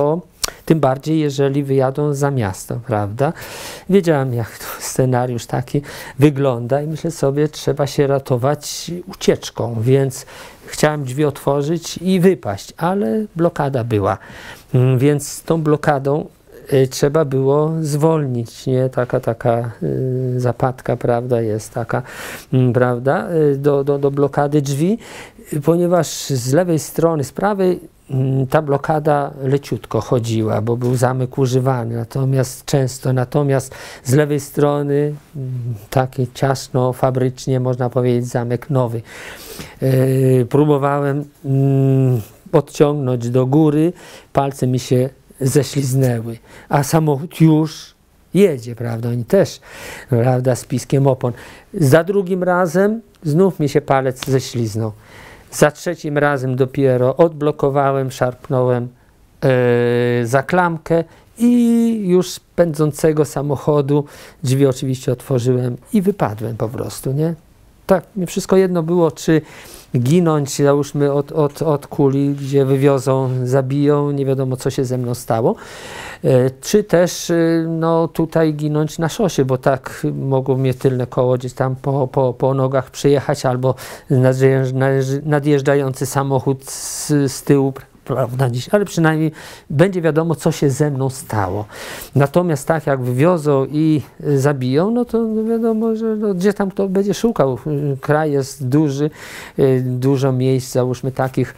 Tym bardziej, jeżeli wyjadą za miasto, prawda? Wiedziałam, jak to scenariusz taki wygląda i myślę sobie, trzeba się ratować ucieczką, więc chciałem drzwi otworzyć i wypaść, ale blokada była, więc z tą blokadą trzeba było zwolnić, nie? Taka zapadka, prawda, jest taka, prawda, do blokady drzwi, ponieważ z lewej strony, z prawej ta blokada leciutko chodziła, bo był zamek używany, natomiast z lewej strony taki ciasno, fabrycznie, można powiedzieć, zamek nowy. Próbowałem odciągnąć do góry, palce mi się ześliznęły, a samochód już jedzie, prawda, oni też, prawda, z piskiem opon. Za drugim razem znów mi się palec ześliznął. Za trzecim razem dopiero odblokowałem, szarpnąłem za klamkę i już z pędzącego samochodu drzwi oczywiście otworzyłem i wypadłem po prostu, nie? Tak, mi wszystko jedno było, czy ginąć, załóżmy, od kuli, gdzie wywiozą, zabiją, nie wiadomo, co się ze mną stało, czy też no, tutaj ginąć na szosie, bo tak mogło mnie tylne koło gdzieś tam po nogach przejechać, albo nadjeżdżający samochód z tyłu, prawda, dziś, ale przynajmniej będzie wiadomo, co się ze mną stało. Natomiast tak jak wywiozą i zabiją, no to wiadomo, że no, gdzie tam kto będzie szukał. Kraj jest duży, dużo miejsc, załóżmy takich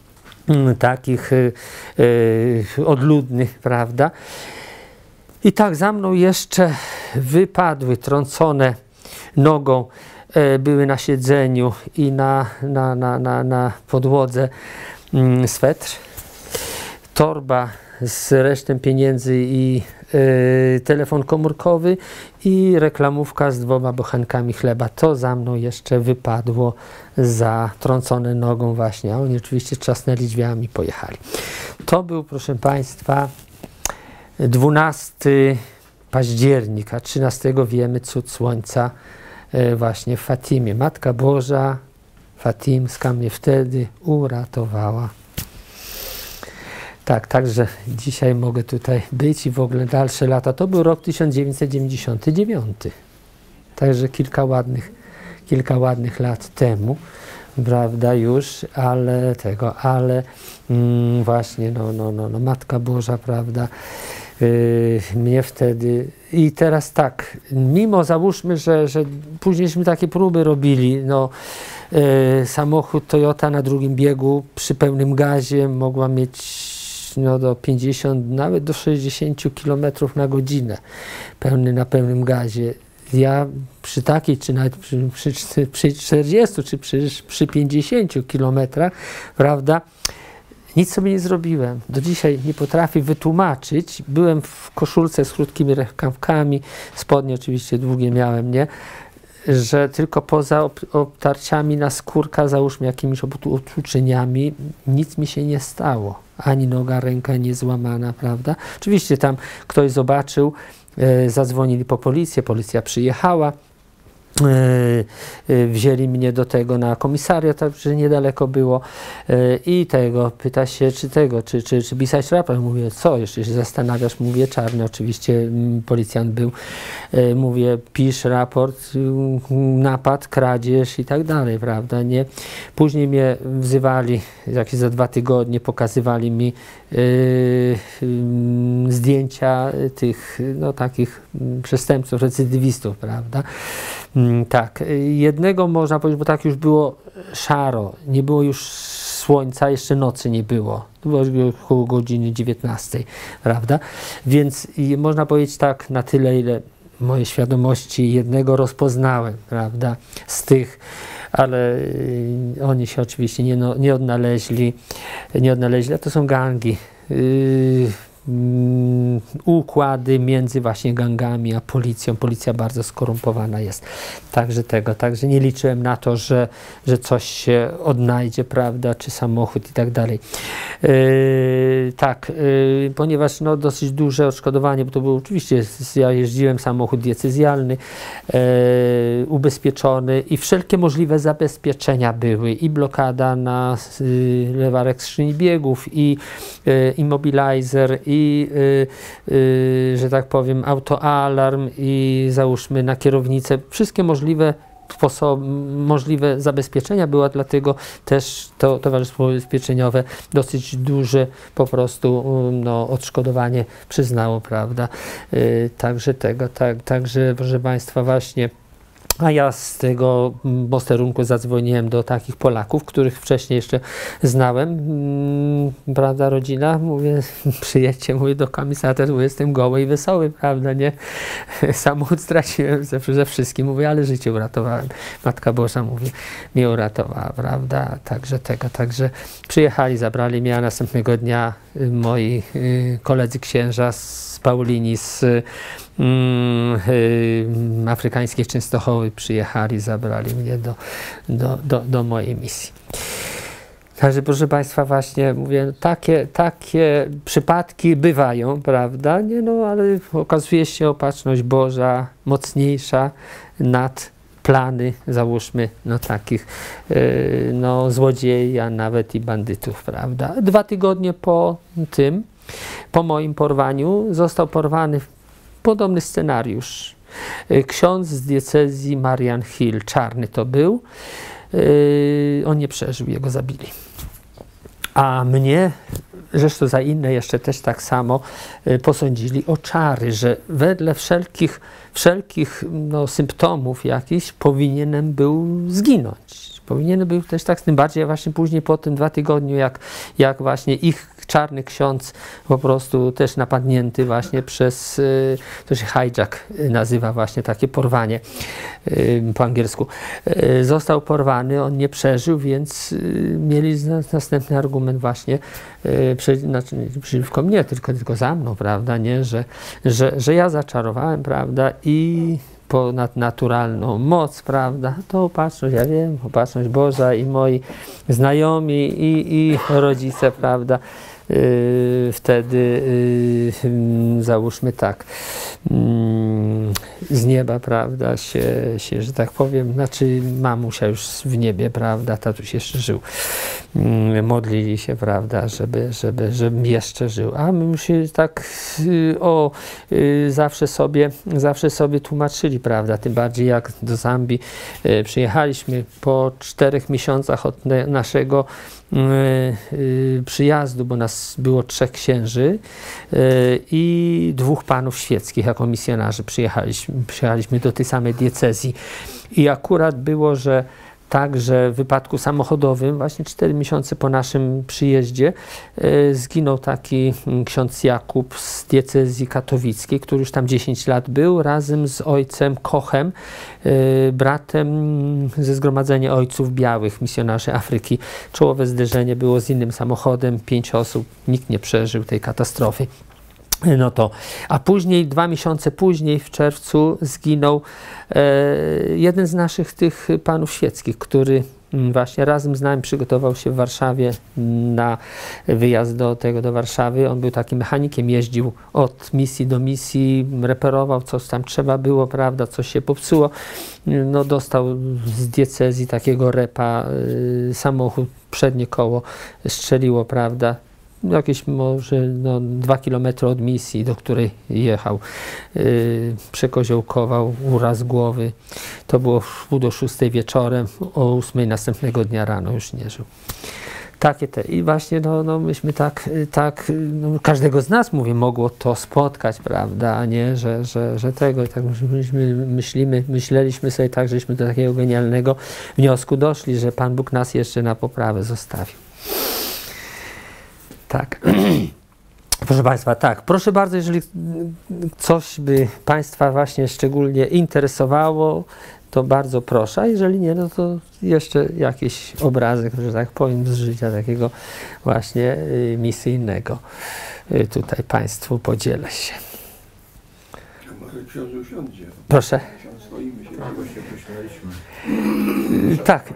odludnych, prawda. I tak za mną jeszcze wypadły, trącone nogą, były na siedzeniu i na podłodze swetr, torba z resztą pieniędzy i telefon komórkowy i reklamówka z 2 bochenkami chleba. To za mną jeszcze wypadło zatrącone nogą właśnie, a oni oczywiście trzasnęli drzwiami i pojechali. To był, proszę Państwa, 12 października, a 13 wiemy, cud słońca właśnie w Fatimie. Matka Boża Fatimska mnie wtedy uratowała. Tak, także dzisiaj mogę tutaj być i w ogóle dalsze lata. To był rok 1999. Także kilka ładnych lat temu, prawda, już, ale właśnie, no, Matka Boża, prawda, mnie wtedy i teraz tak, mimo załóżmy, że późniejśmy takie próby robili, no, samochód Toyota na drugim biegu przy pełnym gazie mogła mieć no, do 50, nawet do 60 km na godzinę na pełnym gazie. Ja przy takiej, czy nawet przy 40, czy przy 50 km, prawda, nic sobie nie zrobiłem. Do dzisiaj nie potrafię wytłumaczyć. Byłem w koszulce z krótkimi rękawkami, spodnie oczywiście długie miałem, nie? Że tylko poza obtarciami na skórka, załóżmy jakimiś otłuczeniami, nic mi się nie stało. Ani noga, ręka nie złamana, prawda? Oczywiście tam ktoś zobaczył, zadzwonili po policję, policja przyjechała, wzięli mnie do tego na komisariat, także niedaleko było i pyta się, czy pisać raport. Mówię, co, jeszcze się zastanawiasz? Mówię, czarny oczywiście, policjant był. Mówię, pisz raport, napad, kradzież i tak dalej, prawda, nie? Później mnie wzywali, jakieś za 2 tygodnie, pokazywali mi zdjęcia tych, no, takich przestępców, recydywistów, prawda. Tak, jednego można powiedzieć, bo tak już było szaro, nie było już słońca, jeszcze nocy nie było, to było około godziny 19, prawda, więc można powiedzieć tak, na tyle, ile mojej świadomości jednego rozpoznałem, prawda, z tych, ale oni się oczywiście nie odnaleźli, a to są gangi, układy między właśnie gangami a policją. Policja bardzo skorumpowana jest. Także nie liczyłem na to, że coś się odnajdzie, prawda, czy samochód i tak dalej. Ponieważ no, dosyć duże odszkodowanie, bo to było oczywiście, ja jeździłem samochód diecezjalny, ubezpieczony i wszelkie możliwe zabezpieczenia były i blokada na lewarek skrzyni biegów, i immobilizer, i i że tak powiem autoalarm i załóżmy na kierownicę, wszystkie możliwe możliwe zabezpieczenia była, dlatego też to towarzystwo ubezpieczeniowe dosyć duże po prostu no, odszkodowanie przyznało, prawda, także proszę Państwa właśnie. A ja z tego posterunku zadzwoniłem do takich Polaków, których wcześniej jeszcze znałem, prawda, rodzina, mówię, przyjedźcie, mówię, do komisariatu, bo jestem goły i wesoły, prawda, nie? Samochód straciłem ze wszystkim, mówię, ale życie uratowałem. Matka Boża, mówię, mnie uratowała, prawda, także przyjechali, zabrali mnie, a następnego dnia moi koledzy księża z Paulini, z afrykańskiej Częstochowy przyjechali, zabrali mnie do mojej misji. Także proszę Państwa, właśnie mówię, takie przypadki bywają, prawda, nie, no, ale okazuje się opatrzność Boża mocniejsza nad plany, załóżmy, no takich no, złodziei, a nawet i bandytów, prawda. 2 tygodnie po tym, po moim porwaniu, został porwany podobny scenariusz. Ksiądz z diecezji Marian Hill, czarny to był, on nie przeżył, jego zabili. A mnie, zresztą za inne jeszcze też tak samo, posądzili o czary, że wedle wszelkich no, symptomów jakichś powinienem był zginąć. Powinien był też tak, tym bardziej właśnie później po tym 2 tygodniu, jak właśnie ich czarny ksiądz po prostu też napadnięty właśnie przez, to się hijack nazywa właśnie takie porwanie po angielsku, został porwany, on nie przeżył, więc mieli następny argument właśnie przeciwko mnie, tylko za mną, prawda, nie, że ja zaczarowałem, prawda, i ponadnaturalną moc, prawda, to opatrzność, ja wiem, opatrzność Boża i moi znajomi i rodzice, prawda, wtedy załóżmy tak, z nieba, prawda, się, że tak powiem, znaczy mamusia już w niebie, prawda, tatuś jeszcze żył, modlili się, prawda, żebym jeszcze żył, a my się tak zawsze sobie tłumaczyli, prawda, tym bardziej jak do Zambii przyjechaliśmy po 4 miesiącach od naszego przyjazdu, bo nas było 3 księży i 2 panów świeckich jako misjonarzy przyjechaliśmy do tej samej diecezji i akurat było, że także w wypadku samochodowym, właśnie 4 miesiące po naszym przyjeździe, zginął taki ksiądz Jakub z diecezji katowickiej, który już tam 10 lat był, razem z ojcem Kochem, bratem ze Zgromadzenia Ojców Białych, misjonarzy Afryki. Czołowe zderzenie było z innym samochodem, 5 osób, nikt nie przeżył tej katastrofy. No to, a później, 2 miesiące później, w czerwcu, zginął jeden z naszych tych panów świeckich, który właśnie razem z nami przygotował się w Warszawie na wyjazd do Warszawy. On był takim mechanikiem, jeździł od misji do misji, reperował, co tam trzeba było, prawda, coś się popsuło. No, dostał z diecezji takiego repa, samochód, przednie koło strzeliło, prawda, jakieś może 2 kilometry od misji, do której jechał, przekoziołkował, uraz głowy. To było w pół do 6 wieczorem, o 8 następnego dnia rano już nie żył. Takie te. I właśnie no myśmy tak no, każdego z nas, mówię, mogło to spotkać, prawda, a nie, że tego. I tak myśleliśmy sobie tak, żeśmy do takiego genialnego wniosku doszli, że Pan Bóg nas jeszcze na poprawę zostawił. Tak. Proszę Państwa, tak. Proszę bardzo, jeżeli coś by Państwa właśnie szczególnie interesowało, to bardzo proszę, a jeżeli nie, no to jeszcze jakiś obrazek, że tak powiem, z życia takiego właśnie misyjnego tutaj Państwu podzielę się. Może ksiądz usiądzie. Proszę. Stoimy się, Tak,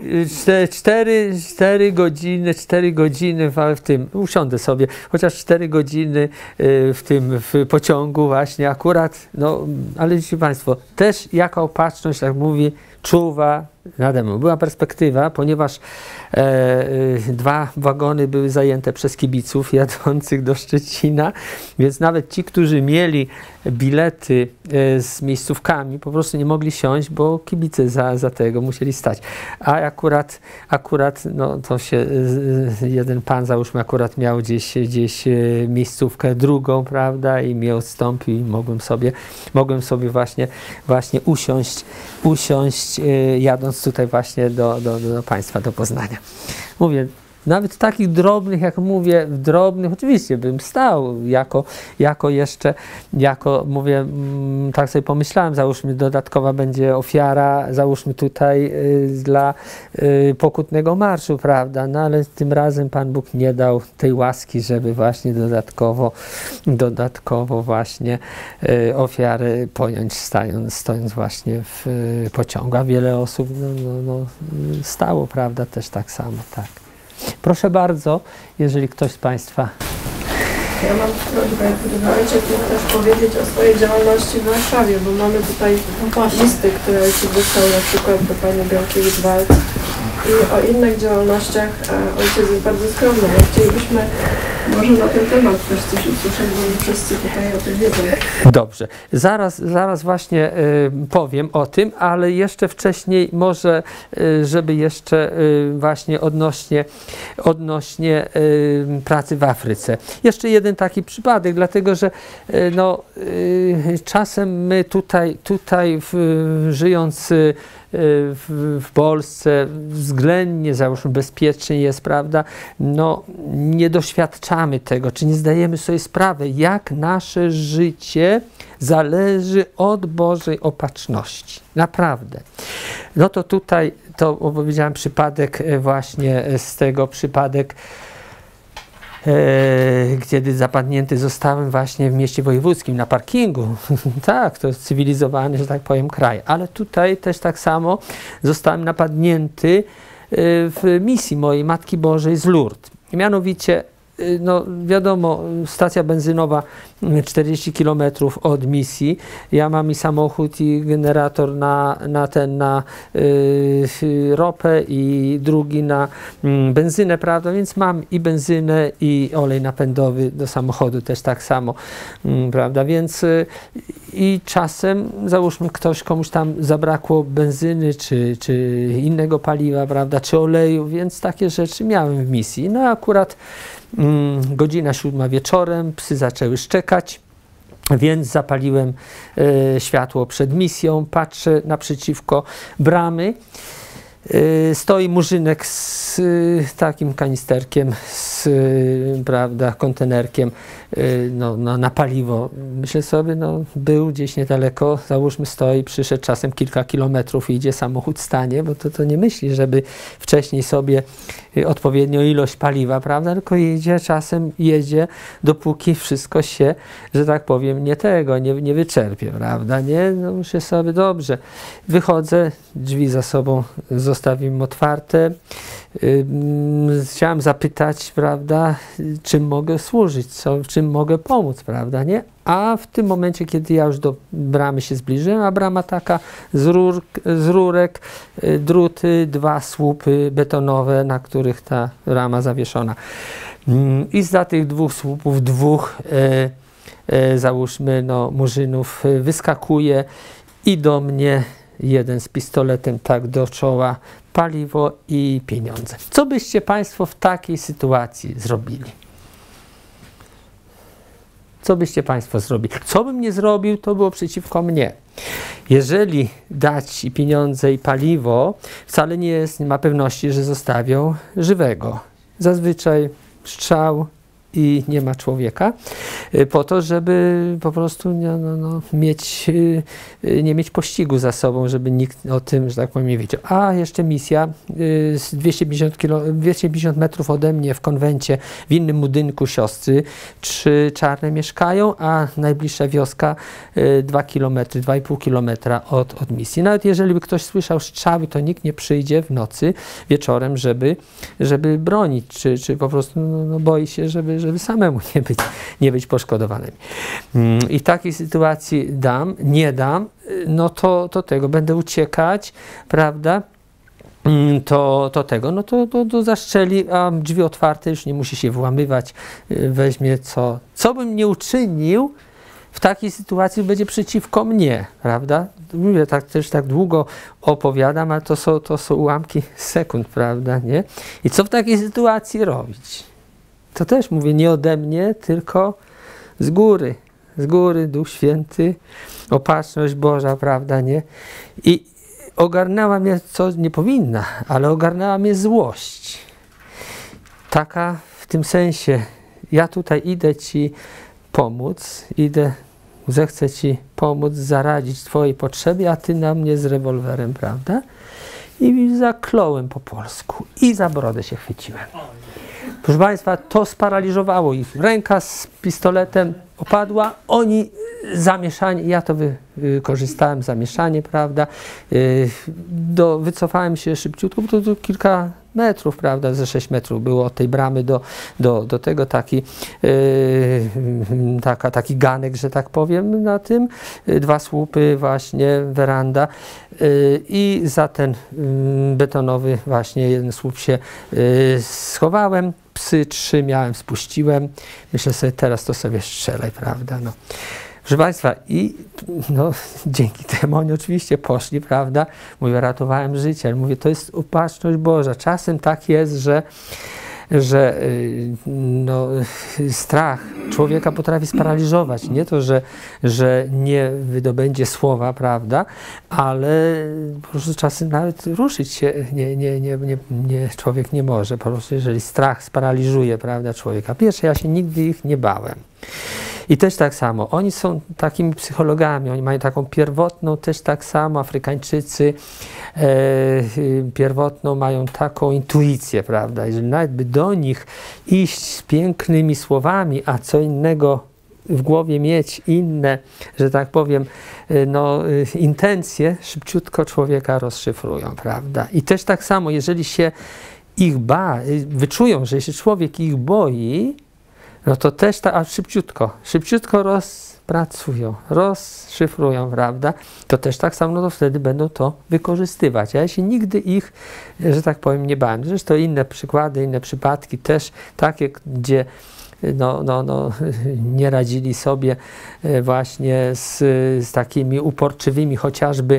4 godziny w tym, usiądę sobie, chociaż 4 godziny w pociągu właśnie akurat, no, ale widzicie Państwo, też jaka opatrzność, jak mówi, czuwa nade mną. Była perspektywa, ponieważ 2 wagony były zajęte przez kibiców jadących do Szczecina, więc nawet ci, którzy mieli bilety z miejscówkami, po prostu nie mogli siąść, bo kibice za tego musieli stać. A akurat no, to się jeden pan, załóżmy, akurat miał gdzieś miejscówkę drugą, prawda, i mnie odstąpił i mogłem sobie właśnie usiąść jadąc tutaj właśnie do Państwa, do Poznania. Mówię, nawet takich drobnych, jak mówię, drobnych, oczywiście bym stał, mówię, tak sobie pomyślałem, załóżmy dodatkowa będzie ofiara, załóżmy tutaj dla pokutnego marszu, prawda, no ale tym razem Pan Bóg nie dał tej łaski, żeby właśnie dodatkowo właśnie ofiary pojąć, stojąc właśnie w pociągu, a wiele osób stało, prawda, też tak samo, tak. Proszę bardzo, jeżeli ktoś z Państwa... Ja mam prośbę, jak pozwolicie, też powiedzieć o swojej działalności w Warszawie, bo mamy tutaj listy, które ojciec wysłał na przykład do pani Białkiewicz-Walc i o innych działalnościach ojciec jest bardzo skromny. Ja chcielibyśmy może na ten temat też coś usłyszeć, bo nie wszyscy tutaj o tym wiedzą. Dobrze, zaraz właśnie powiem o tym, ale jeszcze wcześniej może, żeby jeszcze właśnie odnośnie pracy w Afryce. Jeszcze jeden taki przypadek, dlatego że no, czasem my tutaj żyjąc w Polsce względnie, załóżmy, bezpiecznie jest, prawda, no nie doświadczamy tego, czy nie zdajemy sobie sprawy, jak nasze życie zależy od Bożej opatrzności. Naprawdę. No to tutaj, to opowiedziałem przypadek właśnie z tego, kiedy zapadnięty zostałem właśnie w mieście wojewódzkim na parkingu. Tak, to jest cywilizowany, że tak powiem, kraj. Ale tutaj też tak samo zostałem napadnięty w misji mojej Matki Bożej z Lourdes. Mianowicie, no wiadomo, stacja benzynowa 40 km od misji. Ja mam i samochód, i generator na ropę, i drugi na benzynę, prawda? Więc mam i benzynę, i olej napędowy do samochodu też tak samo, prawda? Więc i czasem, załóżmy, komuś tam zabrakło benzyny, czy innego paliwa, prawda? Czy oleju, więc takie rzeczy miałem w misji. No akurat godzina 7 wieczorem, psy zaczęły szczekać, więc zapaliłem światło przed misją, patrzę naprzeciwko bramy, stoi murzynek z takim kanisterkiem, prawda, kontenerkiem na paliwo. Myślę sobie, no był gdzieś niedaleko, załóżmy stoi, przyszedł czasem kilka kilometrów i idzie, samochód stanie, bo to nie myśli, żeby wcześniej sobie odpowiednią ilość paliwa, prawda, tylko jedzie, dopóki wszystko się, że tak powiem, nie wyczerpie, prawda, nie, no myślę sobie, dobrze, wychodzę, drzwi za sobą zostawiłem otwarte, chciałem zapytać, prawda, czym mogę służyć, czym mogę pomóc, prawda, nie? A w tym momencie, kiedy ja już do bramy się zbliżyłem, a brama taka z rurek, druty, 2 słupy betonowe, na których ta rama zawieszona. I za tych 2 słupów 2 załóżmy, no, murzynów wyskakuje i do mnie jeden z pistoletem tak do czoła, paliwo i pieniądze. Co byście Państwo w takiej sytuacji zrobili? Co byście Państwo zrobili? Co bym nie zrobił, to było przeciwko mnie. Jeżeli dać i pieniądze, i paliwo, wcale nie ma pewności, że zostawią żywego. Zazwyczaj strzał i nie ma człowieka, po to, żeby po prostu nie mieć pościgu za sobą, żeby nikt o tym, że tak powiem, nie wiedział. A jeszcze misja, 250 metrów ode mnie w konwencie, w innym budynku siostry, 3 czarne mieszkają, a najbliższa wioska 2,5 kilometra od misji. Nawet jeżeli by ktoś słyszał strzały, to nikt nie przyjdzie w nocy, wieczorem, żeby bronić, czy po prostu boi się, żeby samemu nie być poszkodowanym. I w takiej sytuacji nie dam, no to tego będę uciekać, prawda? To zaszczeli, a drzwi otwarte, już nie musi się włamywać, weźmie co bym nie uczynił, w takiej sytuacji będzie przeciwko mnie, prawda? Mówię, tak długo opowiadam, ale to są ułamki sekund, prawda, nie? I co w takiej sytuacji robić? To też mówię, nie ode mnie, tylko z góry, Duch Święty, opatrzność Boża, prawda, nie? I ogarnęła mnie, co nie powinna, ale ogarnęła mnie złość. Taka w tym sensie, ja tutaj idę Ci pomóc, zechcę Ci pomóc, zaradzić Twojej potrzebie, a Ty na mnie z rewolwerem, prawda? I zakląłem po polsku i za brodę się chwyciłem. Proszę Państwa, to sparaliżowało ich. Ręka z pistoletem opadła, oni zamieszanie, ja to wykorzystałem, zamieszanie, prawda, wycofałem się szybciutko, bo to kilka metrów, prawda, ze 6 metrów było od tej bramy do tego taki ganek, że tak powiem, na tym, 2 słupy właśnie, weranda i za ten betonowy właśnie jeden słup się schowałem. Psy 3 miałem, spuściłem. Myślę sobie, teraz to sobie strzelaj, prawda? No. Proszę Państwa, i dzięki temu oni oczywiście poszli, prawda? Mówię, ratowałem życie, ale mówię, to jest upatrzność Boża. Czasem tak jest, że strach człowieka potrafi sparaliżować. Nie to, że nie wydobędzie słowa, prawda, ale po prostu czasem nawet ruszyć się człowiek nie może. Po prostu jeżeli strach sparaliżuje, prawda, człowieka. Pierwsze, ja się nigdy ich nie bałem. I też tak samo, oni są takimi psychologami, oni mają taką pierwotną, też tak samo, Afrykańczycy pierwotną mają taką intuicję, prawda, jeżeli nawet by do nich iść z pięknymi słowami, a co innego w głowie mieć inne, że tak powiem, intencje, szybciutko człowieka rozszyfrują, prawda. I też tak samo, jeżeli się ich wyczują, że jeśli człowiek ich boi, no to też szybciutko rozszyfrują, prawda? To też tak samo, to wtedy będą to wykorzystywać. Ja się nigdy ich, że tak powiem, nie bałem. Zresztą inne przykłady, inne przypadki też takie, gdzie nie radzili sobie właśnie z takimi uporczywymi chociażby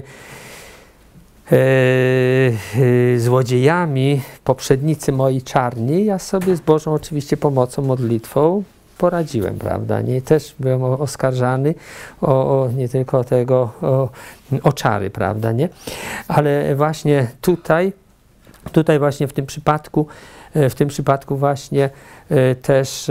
złodziejami, poprzednicy moi czarni, ja sobie z Bożą oczywiście pomocą, modlitwą poradziłem, prawda? Nie, też byłem oskarżany nie tylko o czary, prawda, nie? Ale właśnie tutaj właśnie w tym przypadku właśnie też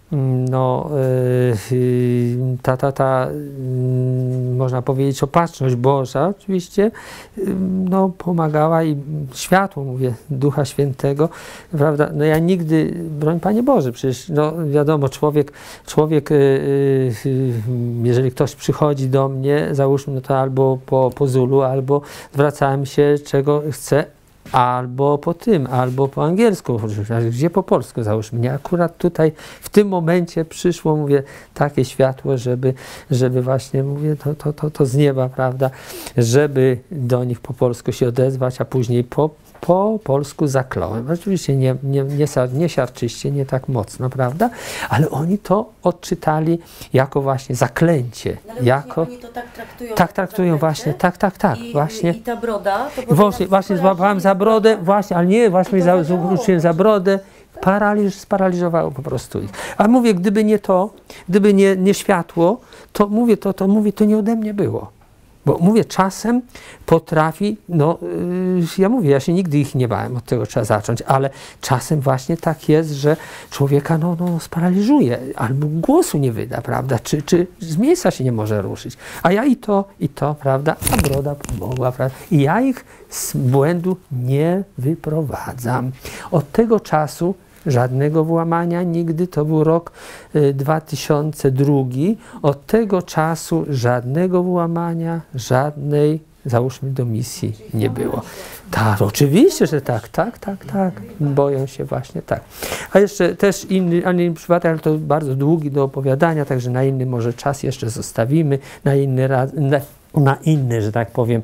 można powiedzieć, opatrzność Boża oczywiście pomagała i światło, mówię, Ducha Świętego, prawda, ja nigdy, broń Panie Boże, przecież wiadomo, człowiek jeżeli ktoś przychodzi do mnie, załóżmy, to albo po Zulu, albo zwracałem się, czego chce, albo po angielsku, gdzie po polsku, załóżmy. Nie, akurat tutaj w tym momencie przyszło, mówię, takie światło, żeby właśnie, mówię, to z nieba, prawda, żeby do nich po polsku się odezwać, a później po polsku zakląłem. Oczywiście nie siarczyście, nie tak mocno, prawda, ale oni to odczytali jako właśnie zaklęcie. Ale oni to tak traktują. Tak traktują właśnie, tak, właśnie. I ta broda, to właśnie złapałem za brodę, właśnie, ale nie, właśnie zwróciłem za brodę, sparaliżowało po prostu ich. A mówię, gdyby nie światło, to mówię, to nie ode mnie było. Bo mówię, czasem potrafi, no ja mówię, ja się nigdy ich nie bałem, od tego trzeba zacząć, ale czasem właśnie tak jest, że człowieka no sparaliżuje, albo głosu nie wyda, prawda, czy z miejsca się nie może ruszyć. A ja i to, prawda, a broda pomogła, prawda, i ja ich z błędu nie wyprowadzam. Od tego czasu żadnego włamania nigdy, to był rok 2002. Od tego czasu żadnego włamania, żadnej, załóżmy, do misji nie było. Tak, oczywiście, że tak. Boją się właśnie tak. A jeszcze też inny przypadek, ale to bardzo długi do opowiadania, także na inny może czas jeszcze zostawimy, na inny, że tak powiem,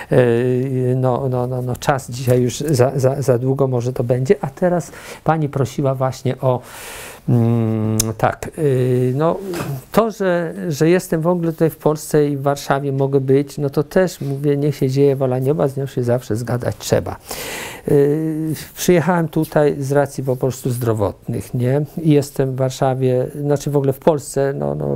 czas dzisiaj już za długo może to będzie, a teraz pani prosiła właśnie o to, że jestem w ogóle tutaj w Polsce i w Warszawie mogę być, no to też mówię, niech się dzieje wola nieba, z nią się zawsze zgadać trzeba. Przyjechałem tutaj z racji po prostu zdrowotnych, nie? I jestem w Warszawie, znaczy w ogóle w Polsce,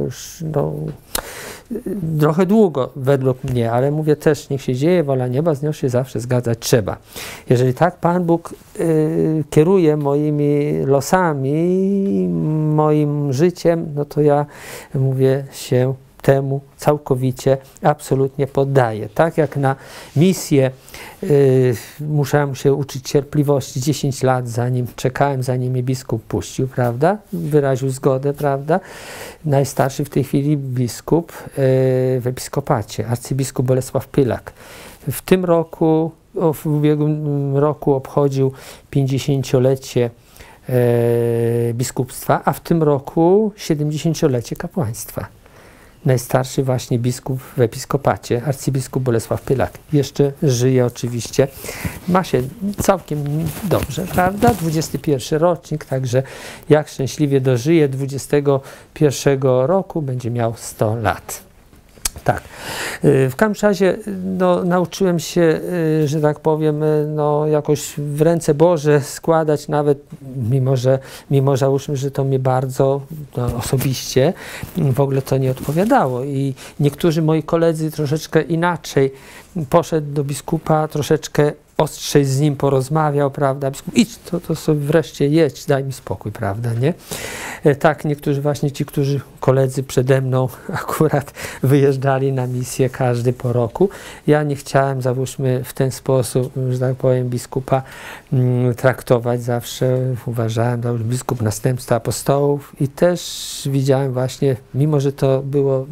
trochę długo według mnie, ale mówię też, niech się dzieje wola nieba, z nią się zawsze zgadzać trzeba. Jeżeli tak Pan Bóg kieruje moimi losami, moim życiem, no to ja mówię się temu całkowicie, absolutnie poddaję. Tak jak na misję musiałem się uczyć cierpliwości 10 lat, czekałem, zanim mnie biskup puścił, prawda? Wyraził zgodę, prawda? Najstarszy w tej chwili biskup w episkopacie, arcybiskup Bolesław Pylak. W tym roku, w ubiegłym roku obchodził 50-lecie biskupstwa, a w tym roku 70-lecie kapłaństwa. Najstarszy właśnie biskup w episkopacie, arcybiskup Bolesław Pylak. Jeszcze żyje oczywiście. Ma się całkiem dobrze, prawda? 21 rocznik, także jak szczęśliwie dożyje 21 roku, będzie miał 100 lat. Tak. W każdym razie nauczyłem się, że tak powiem, jakoś w ręce Boże składać, nawet mimo załóżmy, że to mnie bardzo osobiście w ogóle to nie odpowiadało. I niektórzy moi koledzy troszeczkę inaczej, poszedł do biskupa, troszeczkę ostrzej z nim porozmawiał, prawda, biskup, idź, to sobie wreszcie jedź, daj mi spokój, prawda, nie? Tak, niektórzy właśnie ci, którzy koledzy przede mną akurat wyjeżdżali na misję, każdy po roku. Ja nie chciałem, załóżmy, w ten sposób, że tak powiem, biskupa traktować zawsze. Uważałem, że biskup następca apostołów i też widziałem właśnie, mimo że to było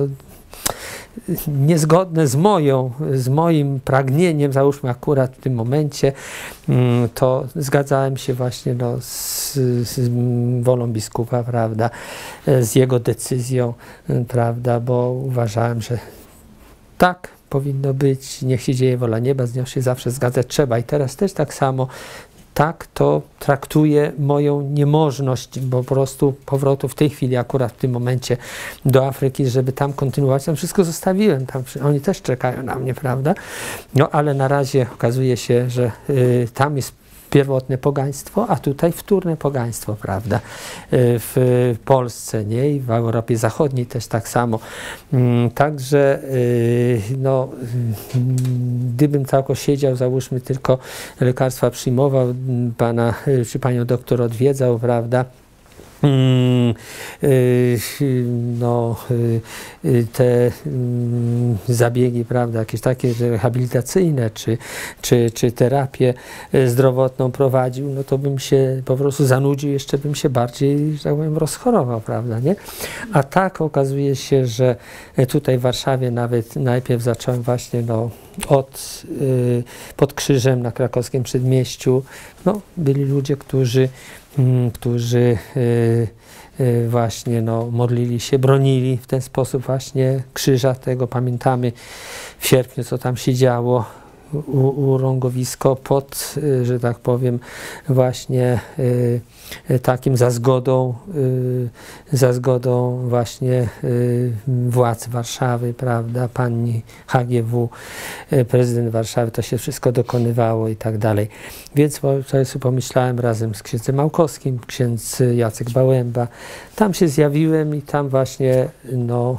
niezgodne z moim pragnieniem, załóżmy akurat w tym momencie, to zgadzałem się właśnie z wolą biskupa, prawda, z jego decyzją, prawda, bo uważałem, że tak powinno być, niech się dzieje wola nieba, z nią się zawsze zgadzać trzeba. I teraz też tak samo, tak to traktuję moją niemożność, bo po prostu powrotu w tej chwili, akurat w tym momencie do Afryki, żeby tam kontynuować, tam wszystko zostawiłem, tam oni też czekają na mnie, prawda? No ale na razie okazuje się, że tam jest pierwotne pogaństwo, a tutaj wtórne pogaństwo, prawda? W Polsce, nie? I w Europie Zachodniej też tak samo. Także gdybym tylko siedział, załóżmy, tylko lekarstwa przyjmował, pana czy panią doktor odwiedzał, prawda? Te zabiegi, prawda, jakieś takie rehabilitacyjne, czy terapię zdrowotną prowadził, no to bym się po prostu zanudził, jeszcze bym się bardziej, że tak powiem, rozchorował, prawda, nie? A tak okazuje się, że tutaj w Warszawie nawet najpierw zacząłem właśnie pod krzyżem na krakowskim przedmieściu, byli ludzie, którzy właśnie modlili się, bronili w ten sposób właśnie krzyża tego. Pamiętamy w sierpniu, co tam się działo. urągowisko pod, że tak powiem, właśnie takim za zgodą właśnie władz Warszawy, prawda, pani HGW, prezydent Warszawy, to się wszystko dokonywało i tak dalej. Więc sobie pomyślałem razem z księdzem Małkowskim, ksiądz Jacek Bałęba, tam się zjawiłem i tam właśnie no,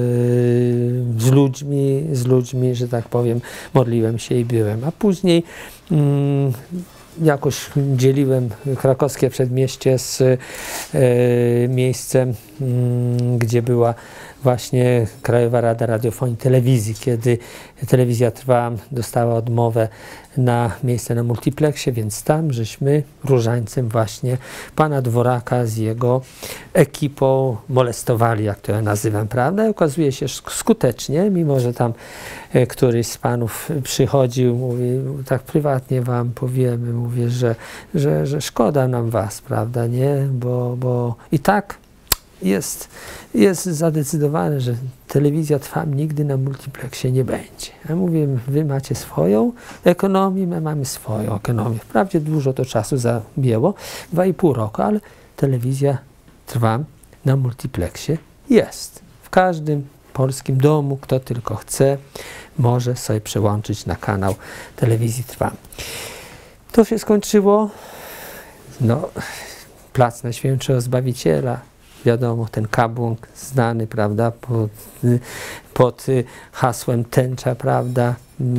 z ludźmi, że tak powiem, modliłem się i byłem. A później jakoś dzieliłem krakowskie przedmieście z miejscem, gdzie była właśnie Krajowa Rada Radiofonii i Telewizji, kiedy telewizja Trwam dostała odmowę na miejsce na multiplexie, więc tam żeśmy różańcem właśnie pana Dworaka z jego ekipą molestowali, jak to ja nazywam, prawda? I okazuje się skutecznie, mimo że tam któryś z panów przychodził, mówi, tak prywatnie wam powiemy, mówię, że szkoda nam was, prawda, nie? Bo i tak jest zadecydowane, że telewizja Trwam nigdy na multiplexie nie będzie. Ja mówię, wy macie swoją ekonomię, my mamy swoją ekonomię. Wprawdzie dużo to czasu zajęło, 2,5 roku, ale telewizja Trwam na multiplexie jest. W każdym polskim domu, kto tylko chce, może sobie przełączyć na kanał telewizji Trwam. To się skończyło, no, Plac Najświętszego Zbawiciela, wiadomo, ten kabłąk znany, prawda, pod hasłem tęcza, prawda,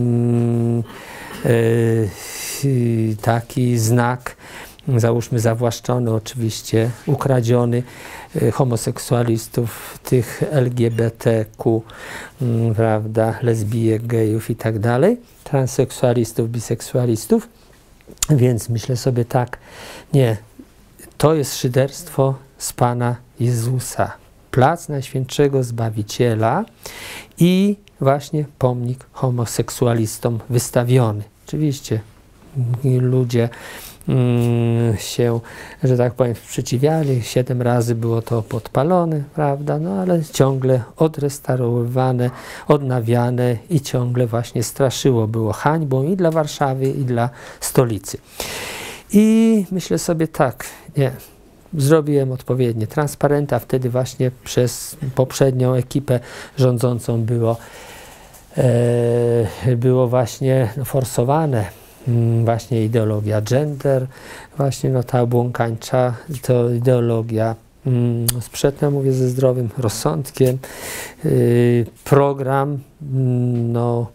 taki znak, załóżmy zawłaszczony oczywiście, ukradziony homoseksualistów, tych LGBTQ, prawda, lesbijek, gejów i tak dalej, transseksualistów, biseksualistów, więc myślę sobie tak, nie, to jest szyderstwo z Pana Jezusa. Plac Najświętszego Zbawiciela i właśnie pomnik homoseksualistom wystawiony. Oczywiście ludzie się, że tak powiem, sprzeciwiali. 7 razy było to podpalone, prawda, no ale ciągle odrestaurowywane, odnawiane i ciągle właśnie straszyło. Było hańbą i dla Warszawy, i dla stolicy. I myślę sobie tak, nie, zrobiłem odpowiednie transparenty, a wtedy właśnie przez poprzednią ekipę rządzącą było właśnie forsowane właśnie ideologia gender, właśnie no ta błąkańcza, to ideologia sprzeczna, mówię, ze zdrowym rozsądkiem, program no,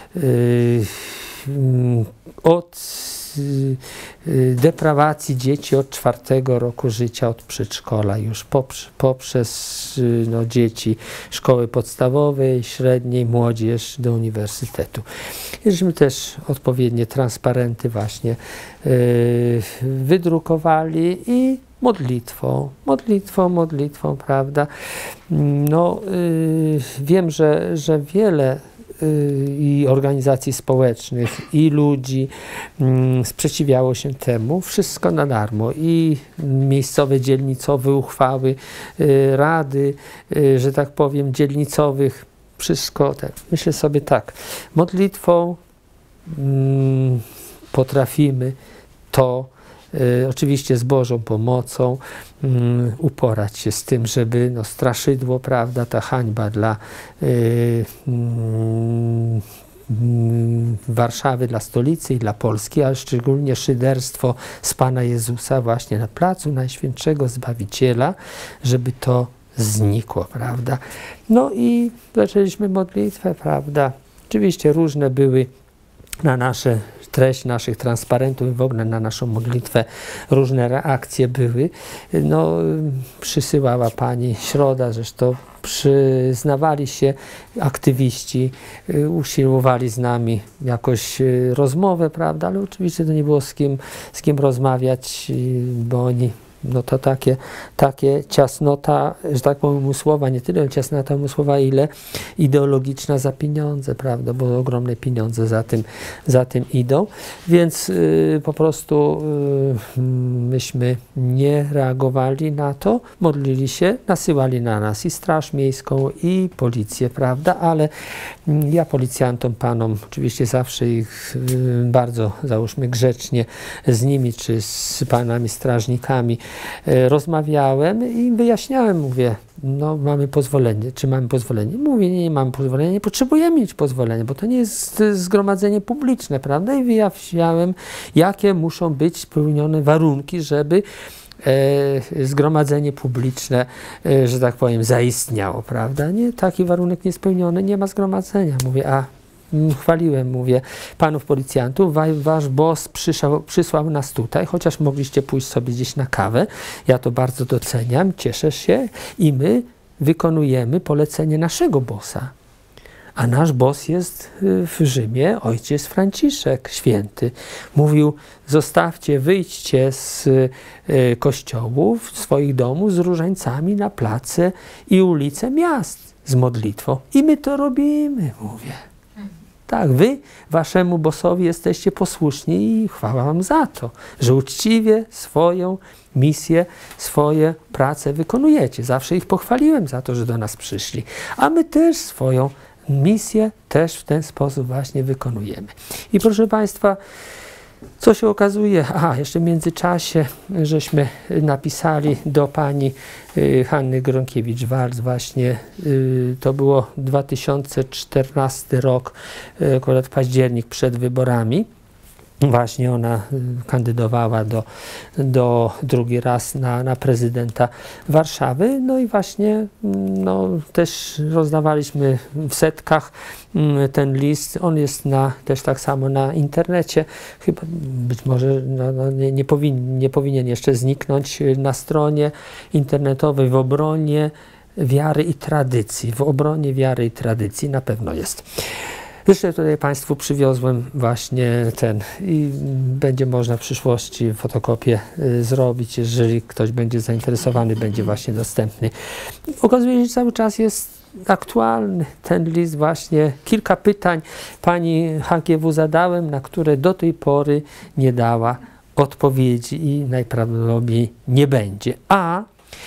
od deprawacji dzieci od 4 roku życia, od przedszkola już poprzez no, dzieci szkoły podstawowej, średniej, młodzież do uniwersytetu. Żeśmy też odpowiednie transparenty właśnie wydrukowali i modlitwą, prawda. No, wiem, że wiele i organizacji społecznych, i ludzi sprzeciwiało się temu. Wszystko na darmo. I miejscowe, dzielnicowe uchwały, rady, że tak powiem, dzielnicowych, wszystko. Tak. Myślę sobie tak, modlitwą potrafimy to, oczywiście z Bożą pomocą, uporać się z tym, żeby no, straszydło, prawda, ta hańba dla Warszawy, dla stolicy i dla Polski, ale szczególnie szyderstwo z Pana Jezusa właśnie na Placu Najświętszego Zbawiciela, żeby to znikło, prawda. No i zaczęliśmy modlitwę, prawda. Oczywiście różne były na treść naszych transparentów i w ogóle na naszą modlitwę różne reakcje były. No, przysyłała pani Środa, zresztą przyznawali się aktywiści, usiłowali z nami jakoś rozmowę, prawda, ale oczywiście to nie było z kim rozmawiać, bo oni no to takie ciasnota, że tak powiem, umysłowa, nie tyle ciasnota umysłowa, ile ideologiczna za pieniądze, prawda, bo ogromne pieniądze za tym idą, więc po prostu myśmy nie reagowali na to, modlili się, nasyłali na nas i Straż Miejską, i policję, prawda, ale ja policjantom, panom, oczywiście zawsze ich bardzo, załóżmy, grzecznie z nimi, czy z panami strażnikami rozmawiałem i wyjaśniałem, mówię, no mamy pozwolenie, czy mamy pozwolenie? Mówię, nie mamy pozwolenia, nie potrzebujemy mieć pozwolenia, bo to nie jest zgromadzenie publiczne, prawda? I wyjaśniałem, jakie muszą być spełnione warunki, żeby zgromadzenie publiczne, że tak powiem, zaistniało, prawda? Nie, taki warunek niespełniony, nie ma zgromadzenia. Mówię, chwaliłem, mówię, panów policjantów, wasz boss przysłał nas tutaj, chociaż mogliście pójść sobie gdzieś na kawę. Ja to bardzo doceniam, cieszę się i my wykonujemy polecenie naszego bossa. A nasz boss jest w Rzymie, ojciec Franciszek Święty. Mówił, zostawcie, wyjdźcie z kościołów, swoich domów z różańcami na place i ulice miast z modlitwą. I my to robimy, mówię. Tak, wy waszemu bossowi jesteście posłuszni i chwała wam za to, że uczciwie swoją misję, swoje prace wykonujecie. Zawsze ich pochwaliłem za to, że do nas przyszli. A my też swoją misję też w ten sposób właśnie wykonujemy. I proszę Państwa, co się okazuje? Jeszcze w międzyczasie żeśmy napisali do pani Hanny Gronkiewicz-Waltz właśnie, to było 2014 rok, akurat październik przed wyborami. Właśnie ona kandydowała drugi raz na prezydenta Warszawy. No i właśnie też rozdawaliśmy w setkach ten list. On jest też tak samo na internecie. Chyba być może nie powinien jeszcze zniknąć na stronie internetowej w obronie wiary i tradycji. W obronie wiary i tradycji na pewno jest. Jeszcze tutaj Państwu przywiozłem właśnie ten i będzie można w przyszłości fotokopię zrobić, jeżeli ktoś będzie zainteresowany, będzie właśnie dostępny. Okazuje się, że cały czas jest aktualny ten list właśnie. Kilka pytań pani HGW zadałem, na które do tej pory nie dała odpowiedzi i najprawdopodobniej nie będzie. A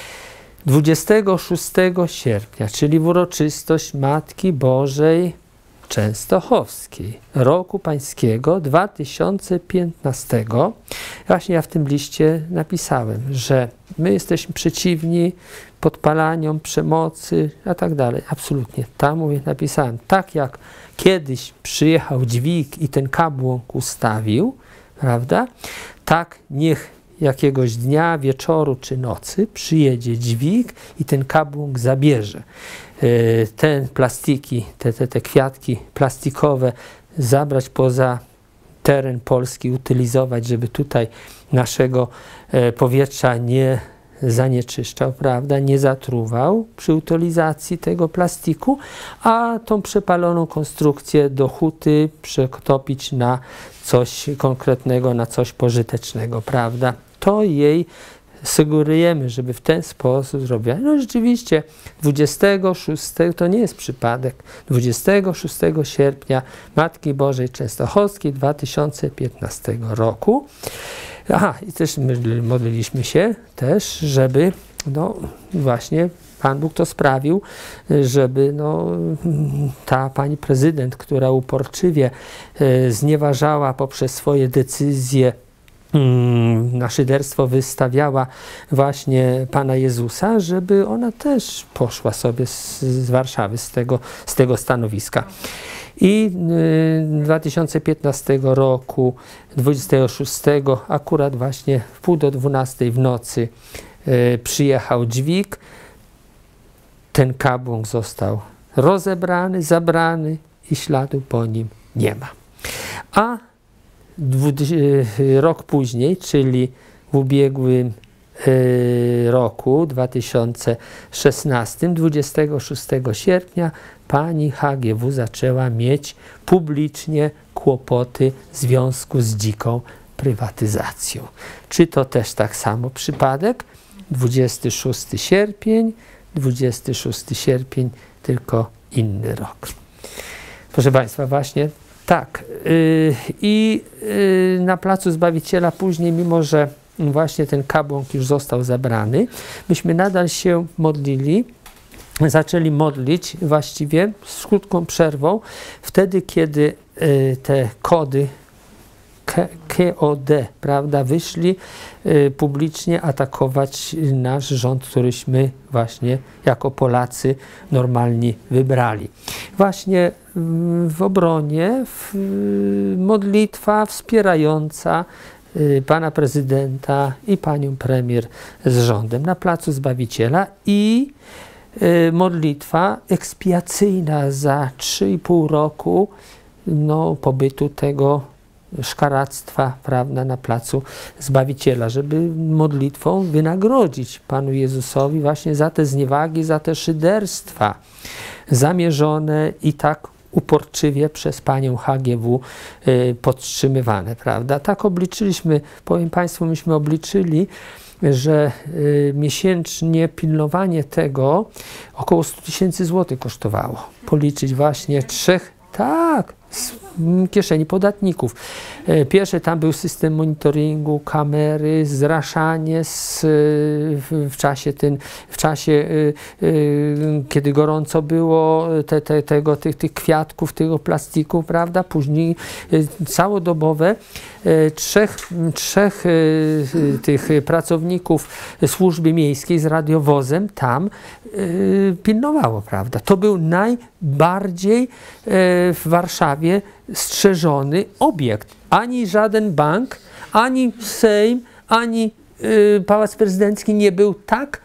26 sierpnia, czyli w uroczystość Matki Bożej Częstochowskiej roku pańskiego 2015, właśnie ja w tym liście napisałem, że my jesteśmy przeciwni podpalaniom, przemocy, a tak dalej. Absolutnie. Tam napisałem, tak jak kiedyś przyjechał dźwig i ten kabłąk ustawił, prawda, tak niech jakiegoś dnia, wieczoru czy nocy przyjedzie dźwig i ten kabłąk zabierze. Te plastiki, te kwiatki plastikowe zabrać poza teren Polski, utylizować, żeby tutaj naszego powietrza nie zanieczyszczał, prawda, nie zatruwał przy utylizacji tego plastiku, a tą przepaloną konstrukcję do huty przetopić na coś konkretnego, na coś pożytecznego, prawda. To jej sugerujemy, żeby w ten sposób zrobiła. No rzeczywiście 26, to nie jest przypadek, 26 sierpnia Matki Bożej Częstochowskiej 2015 roku. I też modliliśmy się też, żeby właśnie Pan Bóg to sprawił, żeby ta pani prezydent, która uporczywie znieważała poprzez swoje decyzje na szyderstwo wystawiała właśnie Pana Jezusa, żeby ona też poszła sobie z Warszawy, z tego stanowiska. I 2015 roku, 26, akurat właśnie w 11:30 w nocy przyjechał dźwig, ten kabłąk został rozebrany, zabrany i śladu po nim nie ma. A rok później, czyli w ubiegłym roku 2016, 26 sierpnia, pani HGW zaczęła mieć publicznie kłopoty w związku z dziką prywatyzacją. Czy to też tak samo przypadek? 26 sierpień, 26 sierpień, tylko inny rok. Proszę Państwa, właśnie tak. Na Placu Zbawiciela później, mimo że właśnie ten kabłąk już został zabrany, myśmy nadal się modlili, zaczęli modlić właściwie z krótką przerwą, wtedy kiedy te kody KOD, prawda, wyszli publicznie atakować nasz rząd, któryśmy właśnie jako Polacy normalni wybrali. Właśnie w obronie modlitwa wspierająca pana prezydenta i panią premier z rządem na Placu Zbawiciela i modlitwa ekspiacyjna za 3,5 roku pobytu tego szkaractwa, prawda, na Placu Zbawiciela, żeby modlitwą wynagrodzić Panu Jezusowi właśnie za te zniewagi, za te szyderstwa zamierzone i tak uporczywie przez panią HGW podtrzymywane, prawda. Tak obliczyliśmy, powiem Państwu, myśmy obliczyli, że miesięcznie pilnowanie tego około 100 000 złotych kosztowało. Policzyć właśnie z kieszeni podatników. Pierwszy tam był system monitoringu, kamery, zraszanie w czasie kiedy gorąco było, tych kwiatków, tego plastiku, prawda? Później całodobowe trzech tych pracowników służby miejskiej z radiowozem tam pilnowało, prawda? To był najbardziej w Warszawie strzeżony obiekt. Ani żaden bank, ani Sejm, ani Pałac Prezydencki nie był tak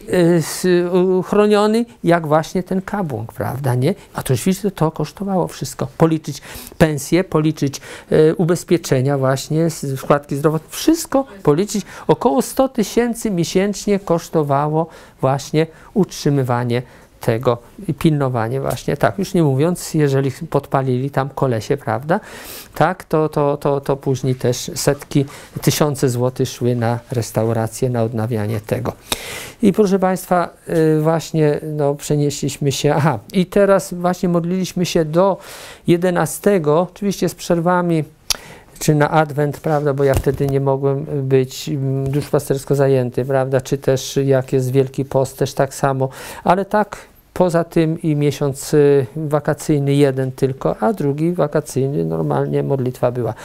chroniony jak właśnie ten kabłąk, prawda, nie? A to oczywiście to kosztowało wszystko. Policzyć pensje, policzyć ubezpieczenia właśnie, składki zdrowotne, wszystko policzyć. Około 100 000 miesięcznie kosztowało właśnie utrzymywanie tego i pilnowanie właśnie, tak, już nie mówiąc, jeżeli podpalili tam kolesie, prawda, tak, to później też setki, tysiące złotych szły na restaurację, na odnawianie tego. I proszę Państwa, właśnie przenieśliśmy się, i teraz właśnie modliliśmy się do 11, oczywiście z przerwami, czy na Adwent, prawda, bo ja wtedy nie mogłem być duszpastersko zajęty, prawda, czy też jak jest Wielki Post, też tak samo, ale tak poza tym i miesiąc wakacyjny jeden tylko, a drugi wakacyjny normalnie modlitwa była.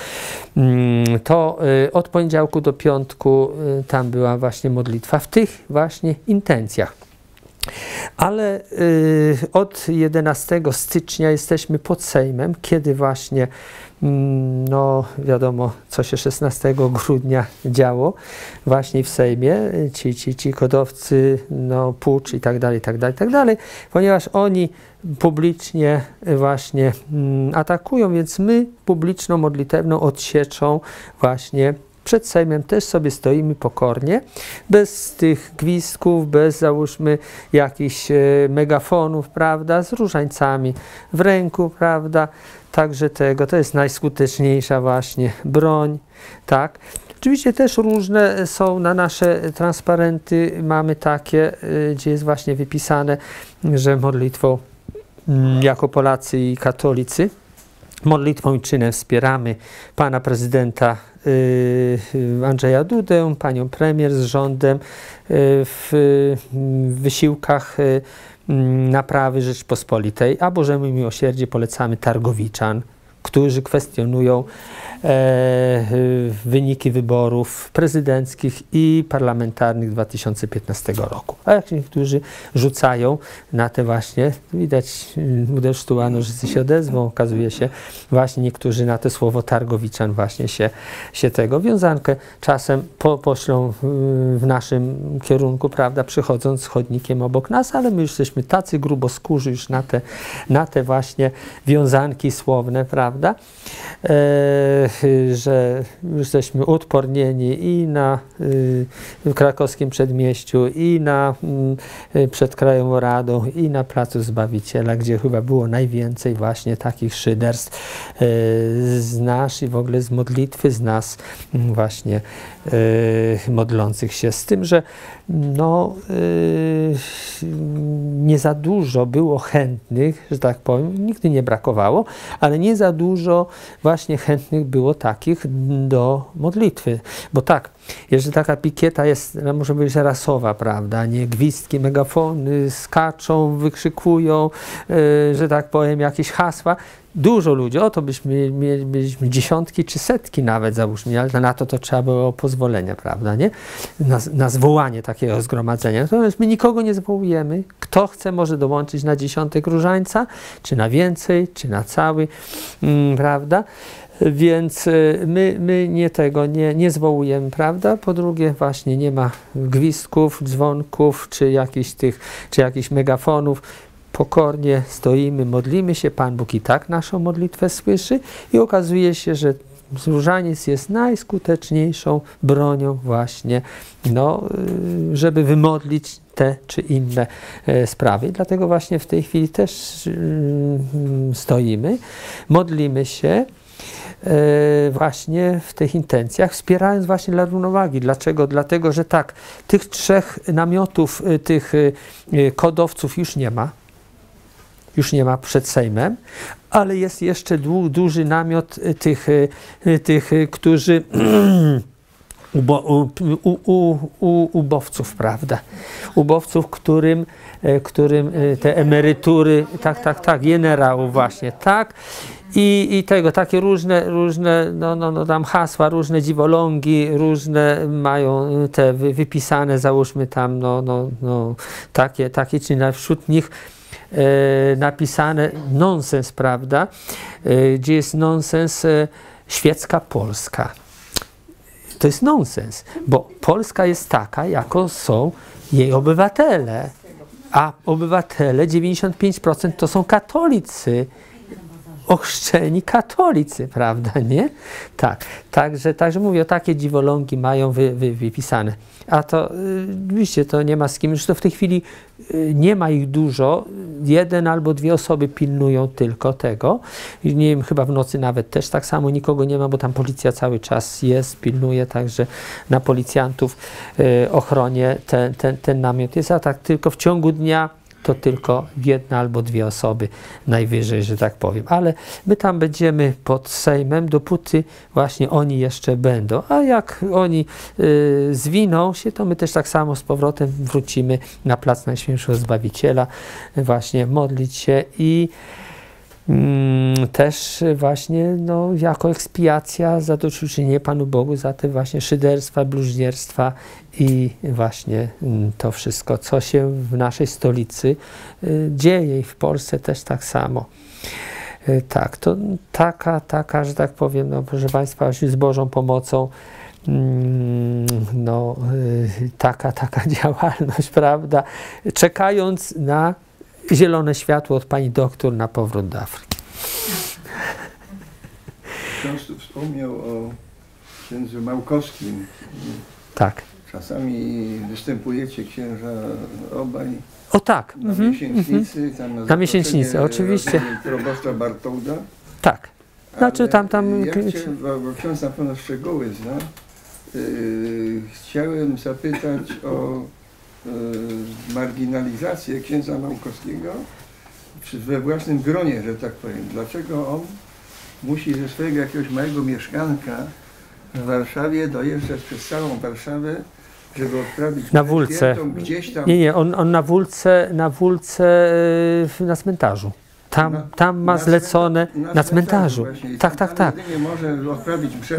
To od poniedziałku do piątku tam była właśnie modlitwa w tych właśnie intencjach. Ale od 11 stycznia jesteśmy pod Sejmem, kiedy właśnie wiadomo, co się 16 grudnia działo właśnie w Sejmie, ci kodowcy, pucz i tak dalej, ponieważ oni publicznie właśnie atakują, więc my publiczną, modlitewną odsieczą właśnie przed Sejmem też sobie stoimy pokornie, bez tych gwizdków, bez załóżmy jakichś megafonów, prawda, z różańcami w ręku, prawda, także to jest najskuteczniejsza właśnie broń, tak. Oczywiście też różne są na nasze transparenty, mamy takie, gdzie jest właśnie wypisane, że modlitwą jako Polacy i katolicy, modlitwą i czynem wspieramy pana prezydenta Andrzeja Dudę, panią premier z rządem w wysiłkach naprawy Rzeczypospolitej, a Bożemu miłosierdzie polecamy Targowiczan, którzy kwestionują wyniki wyborów prezydenckich i parlamentarnych 2015 roku. A jak niektórzy rzucają na te właśnie, widać, uderz tu, a nożycy się odezwą, okazuje się, właśnie niektórzy na to słowo Targowiczan właśnie się tego wiązankę czasem poślą w naszym kierunku, prawda, przychodząc chodnikiem obok nas, ale my już jesteśmy tacy gruboskórzy już na te właśnie wiązanki słowne, prawda, prawda, że jesteśmy uodpornieni i na krakowskim przedmieściu, i przed Krajową Radą, i na Placu Zbawiciela, gdzie chyba było najwięcej właśnie takich szyderstw z nas i w ogóle z modlitwy z nas właśnie modlących się. Z tym, że no, nie za dużo było chętnych, że tak powiem, nigdy nie brakowało, ale nie za dużo właśnie chętnych było takich do modlitwy. Bo tak, jeżeli taka pikieta jest, no, może być rasowa, prawda, nie, gwizdki, megafony skaczą, wykrzykują, że tak powiem, jakieś hasła, dużo ludzi, o to byśmy dziesiątki czy setki nawet załóżmy, ale na to trzeba było pozwolenia, prawda, nie? Na zwołanie takiego zgromadzenia. Natomiast my nikogo nie zwołujemy. Kto chce, może dołączyć na 10. różańca, czy na więcej, czy na cały, prawda? Więc my nie zwołujemy, prawda? Po drugie, właśnie nie ma gwizdków, dzwonków, czy jakichś megafonów. Pokornie stoimy, modlimy się, Pan Bóg i tak naszą modlitwę słyszy i okazuje się, że różaniec jest najskuteczniejszą bronią właśnie, no, żeby wymodlić te czy inne sprawy. I dlatego właśnie w tej chwili też stoimy, modlimy się właśnie w tych intencjach, wspierając właśnie dla równowagi. Dlaczego? Dlatego, że tak, tych 3 namiotów, tych kodowców już nie ma. Już nie ma przed Sejmem, ale jest jeszcze duży namiot tych którzy ubowców, prawda? Ubowców, którym te emerytury, tak, generałów właśnie, tak. I tego, takie różne no tam hasła, różne dziwolągi, różne mają te wypisane, załóżmy tam, takie, czy na wśród nich napisane nonsens, prawda, gdzie jest nonsens świecka Polska. To jest nonsens, bo Polska jest taka, jako są jej obywatele, a obywatele 95% to są katolicy, ochrzczeni katolicy, prawda, nie? Tak, także mówię, takie dziwolągi mają wypisane. A to oczywiście to nie ma z kim, już to w tej chwili nie ma ich dużo, 1 albo 2 osoby pilnują tylko tego. I nie wiem, chyba w nocy nawet też tak samo nikogo nie ma, bo tam policja cały czas jest, pilnuje, także na policjantów ochronie ten namiot jest, a tak tylko w ciągu dnia to tylko 1 albo 2 osoby najwyżej, że tak powiem. Ale my tam będziemy pod Sejmem, dopóty właśnie oni jeszcze będą. A jak oni zwiną się, to my też tak samo z powrotem wrócimy na Plac Najświętszego Zbawiciela, właśnie modlić się i też właśnie no, jako ekspiacja zadośćuczynienie Panu Bogu za te właśnie szyderstwa, bluźnierstwa i właśnie to wszystko, co się w naszej stolicy dzieje i w Polsce też tak samo. Tak, to taka, że tak powiem, no, proszę Państwa, z Bożą pomocą no, taka działalność, prawda, czekając na zielone światło od pani doktor na powrót do Afryki. Ksiądz tu wspomniał o księdzu Małkowskim. Tak. Czasami występujecie, księża, obaj. O tak. Na miesięcznicy. Tam na miesięcznicy, oczywiście. Proboszcza Bartolda. Tak. Znaczy tam... Ja chciałem, bo ksiądz na pewno szczegóły zna. Chciałem zapytać o marginalizację księdza Małkowskiego we własnym gronie, że tak powiem. Dlaczego on musi ze swojego jakiegoś małego mieszkanka w Warszawie dojeżdżać przez całą Warszawę, żeby odprawić na Wólce. Gdzieś tam. Nie, on na Wólce na cmentarzu. Tam ma zlecone na cmentarzu. Tak. Nie może odprawić mszę.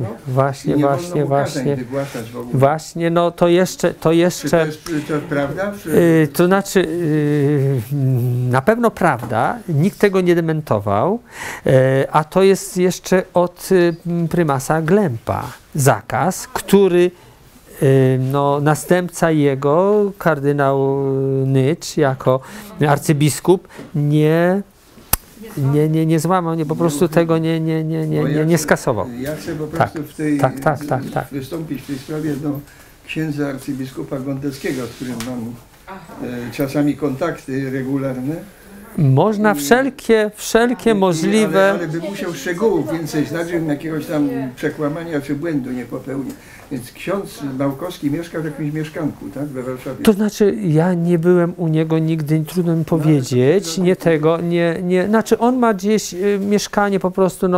Właśnie, no to jeszcze... Czy to jest prawda? To znaczy, na pewno prawda, nikt tego nie dementował, a to jest jeszcze od prymasa Glempa zakaz, który no, następca jego, kardynał Nycz, jako arcybiskup, nie złamał, po prostu tego nie skasował. Ja chcę po prostu wystąpić w tej sprawie do księdza arcybiskupa Gondeckiego, z którym mam czasami kontakty regularne. Można wszelkie możliwe... Ale bym musiał szczegółów więcej znać, żebym jakiegoś tam przekłamania czy błędu nie popełnił. Więc ksiądz Małkowski mieszka w jakimś mieszkanku, tak, we Warszawie. To znaczy, ja nie byłem u niego nigdy, trudno mi powiedzieć, znaczy on ma gdzieś mieszkanie po prostu,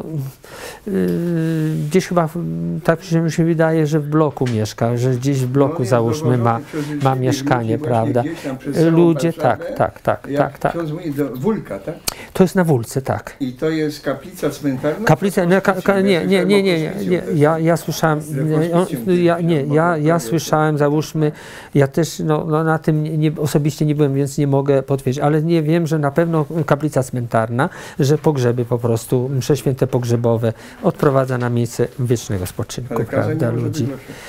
gdzieś chyba, tak mi się wydaje, że w bloku mieszka, że gdzieś w bloku załóżmy ma mieszkanie, prawda? Ludzie, tak. Ksiądz mówi do Wólka, tak? To jest na Wólce, tak. I to jest kaplica cmentarna? Kaplica, nie, ja słyszałem, ja słyszałem, załóżmy, ja też na tym osobiście nie byłem, więc nie mogę potwierdzić, ale nie wiem, że na pewno kaplica cmentarna, że pogrzeby po prostu, msze święte pogrzebowe odprowadza na miejsce wiecznego spoczynku, prawda, ludzi.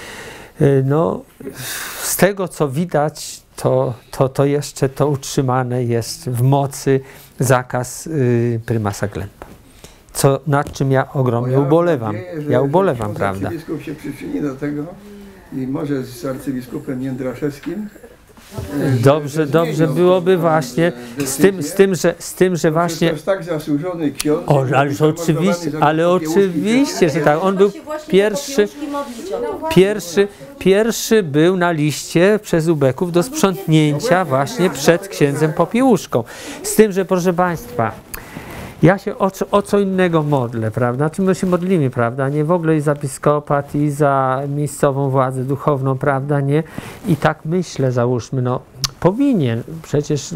Z tego co widać, to jeszcze to utrzymane jest w mocy zakaz prymasa Glempa. Nad czym ja ogromnie ubolewam. Ja ubolewam, prawda? Arcybiskup się przyczyni do tego i może z arcybiskupem Jędraszewskim. Dobrze byłoby właśnie z tym, że właśnie... To jest tak zasłużony ksiądz. Ale oczywiście, że tak. On był pierwszy był na liście przez ubeków do sprzątnięcia właśnie przed księdzem Popiełuszką. Z tym, że proszę Państwa, ja się o co innego modlę, prawda? Czym my się modlimy, prawda? Nie w ogóle i za episkopat, i za miejscową władzę duchowną, prawda? Nie? I tak myślę, załóżmy, powinien, przecież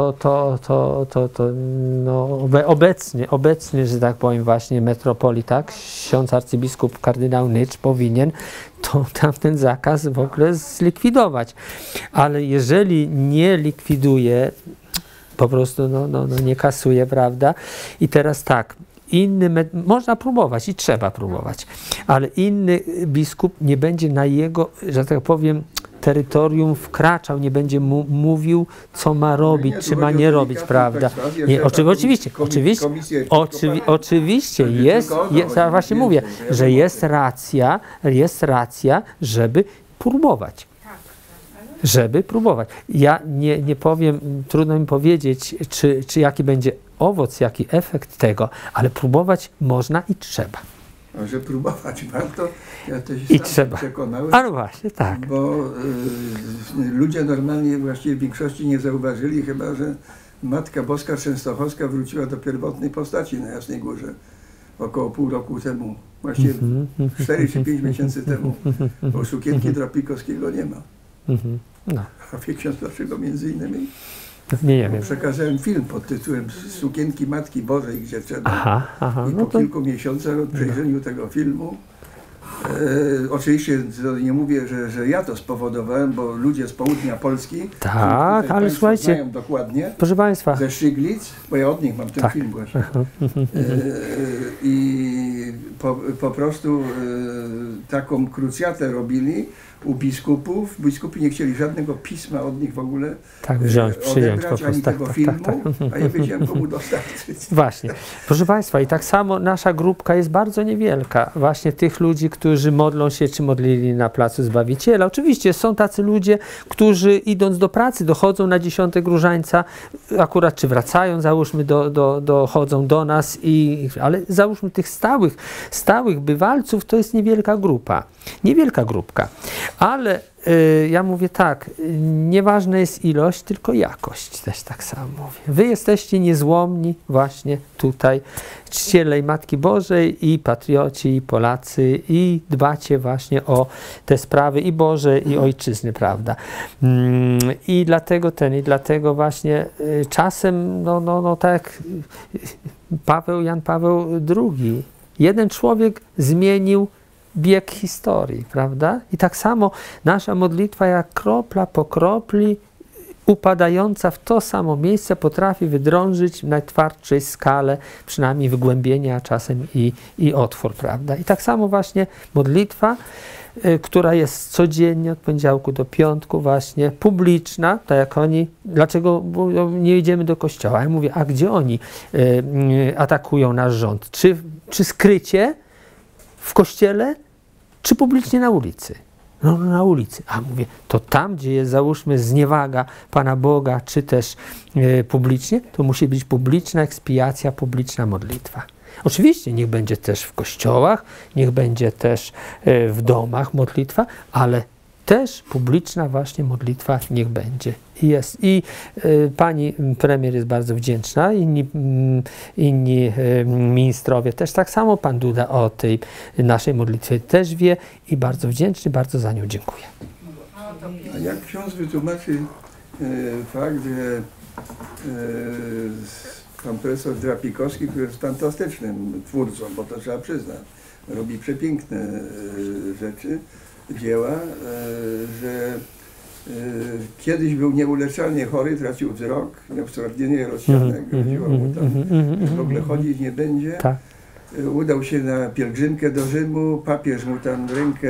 obecnie, że tak powiem, właśnie metropolita, ksiądz arcybiskup kardynał Nycz powinien tamten zakaz w ogóle zlikwidować. Ale jeżeli nie likwiduje, po prostu nie kasuje, prawda? I teraz tak, można próbować i trzeba próbować, ale inny biskup nie będzie na jego, że tak powiem, terytorium wkraczał, nie będzie mu mówił, co ma robić, czy ma nie robić, prawda? Nie, oczywiście jest, ja właśnie mówię, że jest racja, żeby próbować. Ja nie powiem, trudno mi powiedzieć, czy jaki będzie owoc, jaki efekt tego, ale próbować można i trzeba. Że próbować warto, ja też się trzeba. Przekonałem. Ale właśnie, tak. Bo ludzie normalnie właściwie w większości nie zauważyli, chyba że Matka Boska Częstochowska wróciła do pierwotnej postaci na Jasnej Górze około pół roku temu. Właściwie 4 czy 5 miesięcy temu, bo sukienki Drapikowskiego nie ma. A wie ksiądz dlaczego między innymi? Nie wiem. Przekazałem film pod tytułem Sukienki Matki Bożej, gdzie trzeba. I po kilku miesiącach od przejrzeniu tego filmu, oczywiście nie mówię, że ja to spowodowałem, bo ludzie z południa Polski, tak, ale słuchajcie, znają dokładnie, proszę Państwa, ze Szyglic, bo ja od nich mam ten film właśnie. I po prostu taką krucjatę robili u biskupów. Biskupi nie chcieli żadnego pisma od nich w ogóle przyjąć po prostu. Ani tego filmu, a ja wiedziałem, komu dostarczyć. Właśnie. Proszę Państwa, i tak samo nasza grupka jest bardzo niewielka. Właśnie tych ludzi, którzy modlą się, czy modlili na Placu Zbawiciela. Oczywiście są tacy ludzie, którzy idąc do pracy, dochodzą na 10 Różańca, akurat czy wracają, załóżmy, dochodzą do nas, ale załóżmy tych stałych bywalców, to jest niewielka grupa. Niewielka grupka. Ale ja mówię tak, nieważna jest ilość, tylko jakość, też tak samo mówię. Wy jesteście niezłomni właśnie tutaj, czcielej Matki Bożej i patrioci, i Polacy, i dbacie właśnie o te sprawy i Boże, i Ojczyzny, prawda? I dlatego właśnie czasem, tak jak Jan Paweł II, jeden człowiek zmienił bieg historii, prawda? I tak samo nasza modlitwa jak kropla po kropli upadająca w to samo miejsce potrafi wydrążyć w najtwardszej skale, przynajmniej wygłębienie, a czasem i otwór, prawda? I tak samo właśnie modlitwa, która jest codziennie od poniedziałku do piątku właśnie publiczna, tak jak oni, dlaczego nie idziemy do kościoła? Ja mówię, a gdzie oni atakują nasz rząd? Czy skrycie w kościele, czy publicznie na ulicy? No na ulicy. A mówię, to tam, gdzie jest załóżmy zniewaga Pana Boga, czy też publicznie, to musi być publiczna ekspiacja, publiczna modlitwa. Oczywiście niech będzie też w kościołach, niech będzie też w domach modlitwa, ale też publiczna właśnie modlitwa niech będzie. Jest. I pani premier jest bardzo wdzięczna, inni ministrowie też tak samo, pan Duda o tej naszej modlitwie też wie i bardzo wdzięczny, bardzo za nią dziękuję. A jak ksiądz wytłumaczy fakt, że pan profesor Drapikowski, który jest fantastycznym twórcą, bo to trzeba przyznać, robi przepiękne rzeczy, dzieła, że kiedyś był nieuleczalnie chory, tracił wzrok, miał stwardnienie rozsiane, groziło mu tam, w ogóle chodzić nie będzie. Tak. Udał się na pielgrzymkę do Rzymu, papież mu tam rękę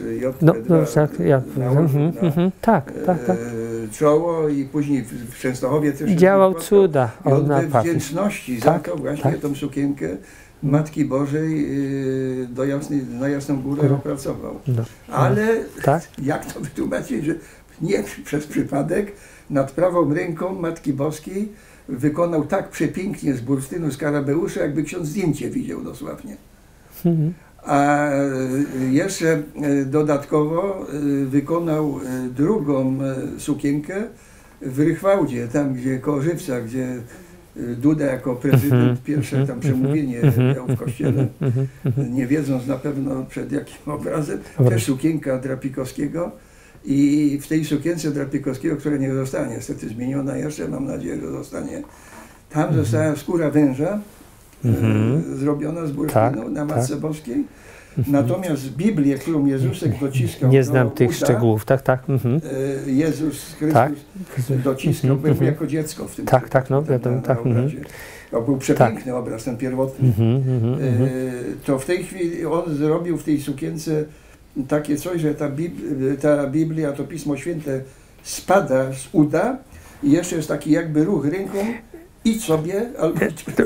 tak, czoło i później w Częstochowie też działał cuda. I on we wdzięczności za to właśnie tą sukienkę Matki Bożej na Jasną Górę opracował. Ale jak to wytłumaczyć, że nie przez przypadek nad prawą ręką Matki Boskiej wykonał tak przepięknie z bursztynu skarabeusza, jakby ksiądz zdjęcie widział dosłownie. A jeszcze dodatkowo wykonał drugą sukienkę w Rychwałdzie, tam gdzie koło Żywca, gdzie Duda jako prezydent pierwsze tam przemówienie miał w kościele, nie wiedząc na pewno przed jakim obrazem, też sukienka Drapikowskiego. I w tej sukience Drapikowskiego, która nie zostanie niestety zmieniona jeszcze, mam nadzieję, że zostanie, tam została skóra węża zrobiona z bursztynu na Matce Boskiej. Natomiast Biblię, którą Jezusek dociskał, nie znam tych szczegółów, Jezus Chrystus dociskał, byłem jako dziecko w tym obrazie. To był przepiękny obraz, ten pierwotny. To w tej chwili on zrobił w tej sukience takie coś, że ta Biblia, to Pismo Święte spada z uda i jeszcze jest taki jakby ruch ręką, idź sobie, albo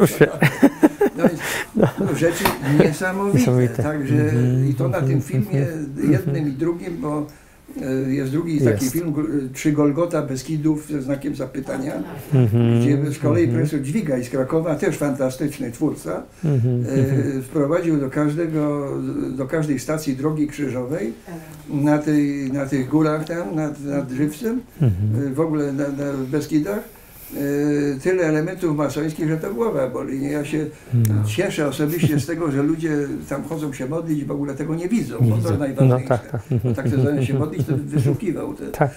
rzeczy niesamowite. Także i to na tym filmie jednym i drugim, bo jest drugi taki film, Trzy Golgota Beskidów ze znakiem zapytania, gdzie z kolei profesor Dźwigaj z Krakowa, też fantastyczny twórca, wprowadził do każdej stacji drogi krzyżowej na tych górach tam, nad Żywcem, w ogóle w Beskidach, tyle elementów masońskich, że to głowa boli. Ja się cieszę osobiście z tego, że ludzie tam chodzą się modlić i w ogóle tego nie widzą, bo to najważniejsze. Tak to zamiast się modlić, to wyszukiwał te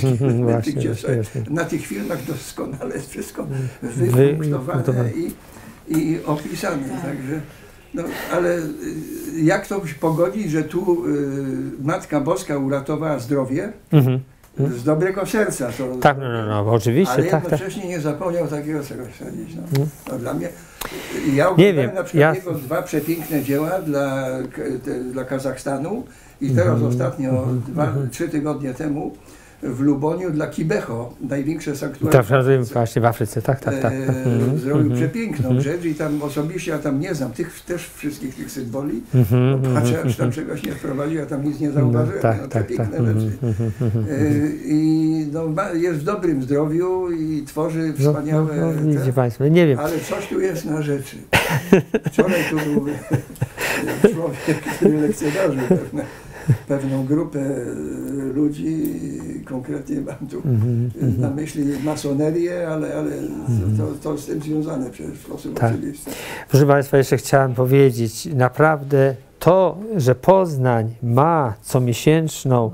na tych filmach doskonale jest wszystko wypunktowane i opisane. Także, ale jak to pogodzić, że tu Matka Boska uratowała zdrowie, z dobrego serca. To, oczywiście. Ale jednocześnie nie zapomniał takiego czegoś wsadzić. Dla mnie, ja oglądałem na przykład jego dwa przepiękne dzieła dla Kazachstanu i teraz ostatnio, 3 tygodnie temu, w Luboniu dla Kibeho, największe sanktuarium właśnie w Afryce, zrobił przepiękną rzecz i tam osobiście, ja tam nie znam też wszystkich tych symboli, patrzę, aż tam czegoś nie wprowadził, ja tam nic nie zauważyłem, przepiękne rzeczy. I jest w dobrym zdrowiu i tworzy wspaniałe... Widzicie Państwo, nie wiem. Ale coś tu jest na rzeczy. Wczoraj tu był człowiek, który lekceważył pewną grupę ludzi, konkretnie mam tu na myśli masonerię, ale to z tym związane przecież w sposób oczywisty. Proszę Państwa, jeszcze chciałem powiedzieć, naprawdę to, że Poznań ma comiesięczną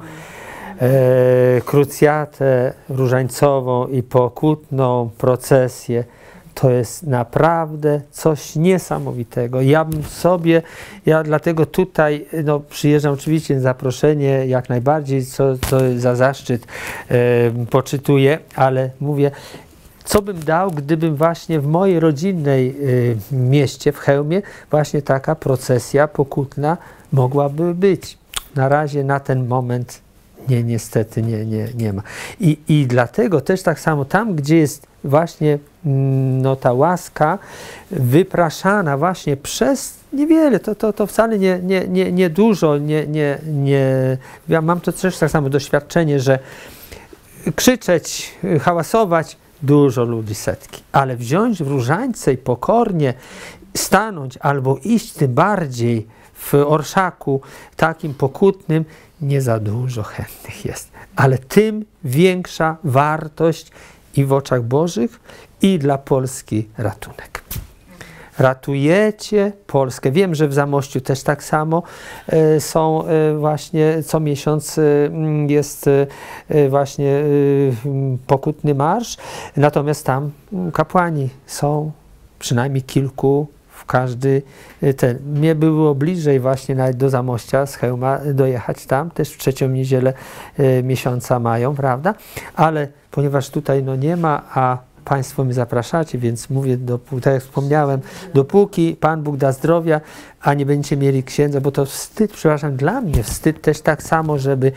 krucjatę różańcową i pokutną procesję, to jest naprawdę coś niesamowitego. Ja dlatego tutaj przyjeżdżam oczywiście na zaproszenie, jak najbardziej, co za zaszczyt poczytuję, ale mówię, co bym dał, gdybym właśnie w mojej rodzinnej mieście, w Chełmie, właśnie taka procesja pokutna mogłaby być. Na razie, na ten moment niestety nie ma. I dlatego też tak samo tam, gdzie jest właśnie ta łaska wypraszana właśnie przez niewiele, to wcale nie dużo, ja mam to też tak samo doświadczenie, że krzyczeć, hałasować, dużo ludzi, setki, ale wziąć w różańce i pokornie stanąć albo iść tym bardziej w orszaku takim pokutnym, nie za dużo chętnych jest, ale tym większa wartość i w oczach Bożych, i dla Polski ratunek. Ratujecie Polskę. Wiem, że w Zamościu też tak samo są właśnie co miesiąc jest właśnie pokutny marsz, natomiast tam kapłani są przynajmniej kilku w każdy ten. Mnie było bliżej właśnie nawet do Zamościa z Chełma dojechać tam, też w trzecią niedzielę miesiąca mają, prawda? Ale ponieważ tutaj nie ma, a Państwo mnie zapraszacie, więc mówię, tak jak wspomniałem, dopóki Pan Bóg da zdrowia, a nie będziecie mieli księdza, bo to wstyd, przepraszam, dla mnie wstyd też tak samo, żeby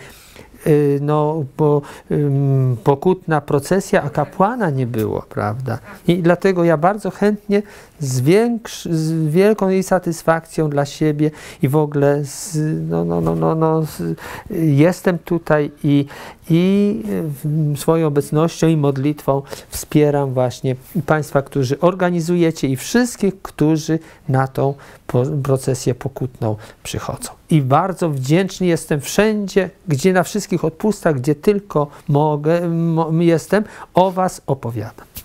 pokutna procesja, a kapłana nie było, prawda? I dlatego ja bardzo chętnie z wielką jej satysfakcją dla siebie i w ogóle jestem tutaj i swoją obecnością i modlitwą wspieram właśnie Państwa, którzy organizujecie, i wszystkich, którzy na tą procesję pokutną przychodzą. I bardzo wdzięczny jestem wszędzie, gdzie na wszystkich odpustach, gdzie tylko mogę, jestem, o Was opowiadam.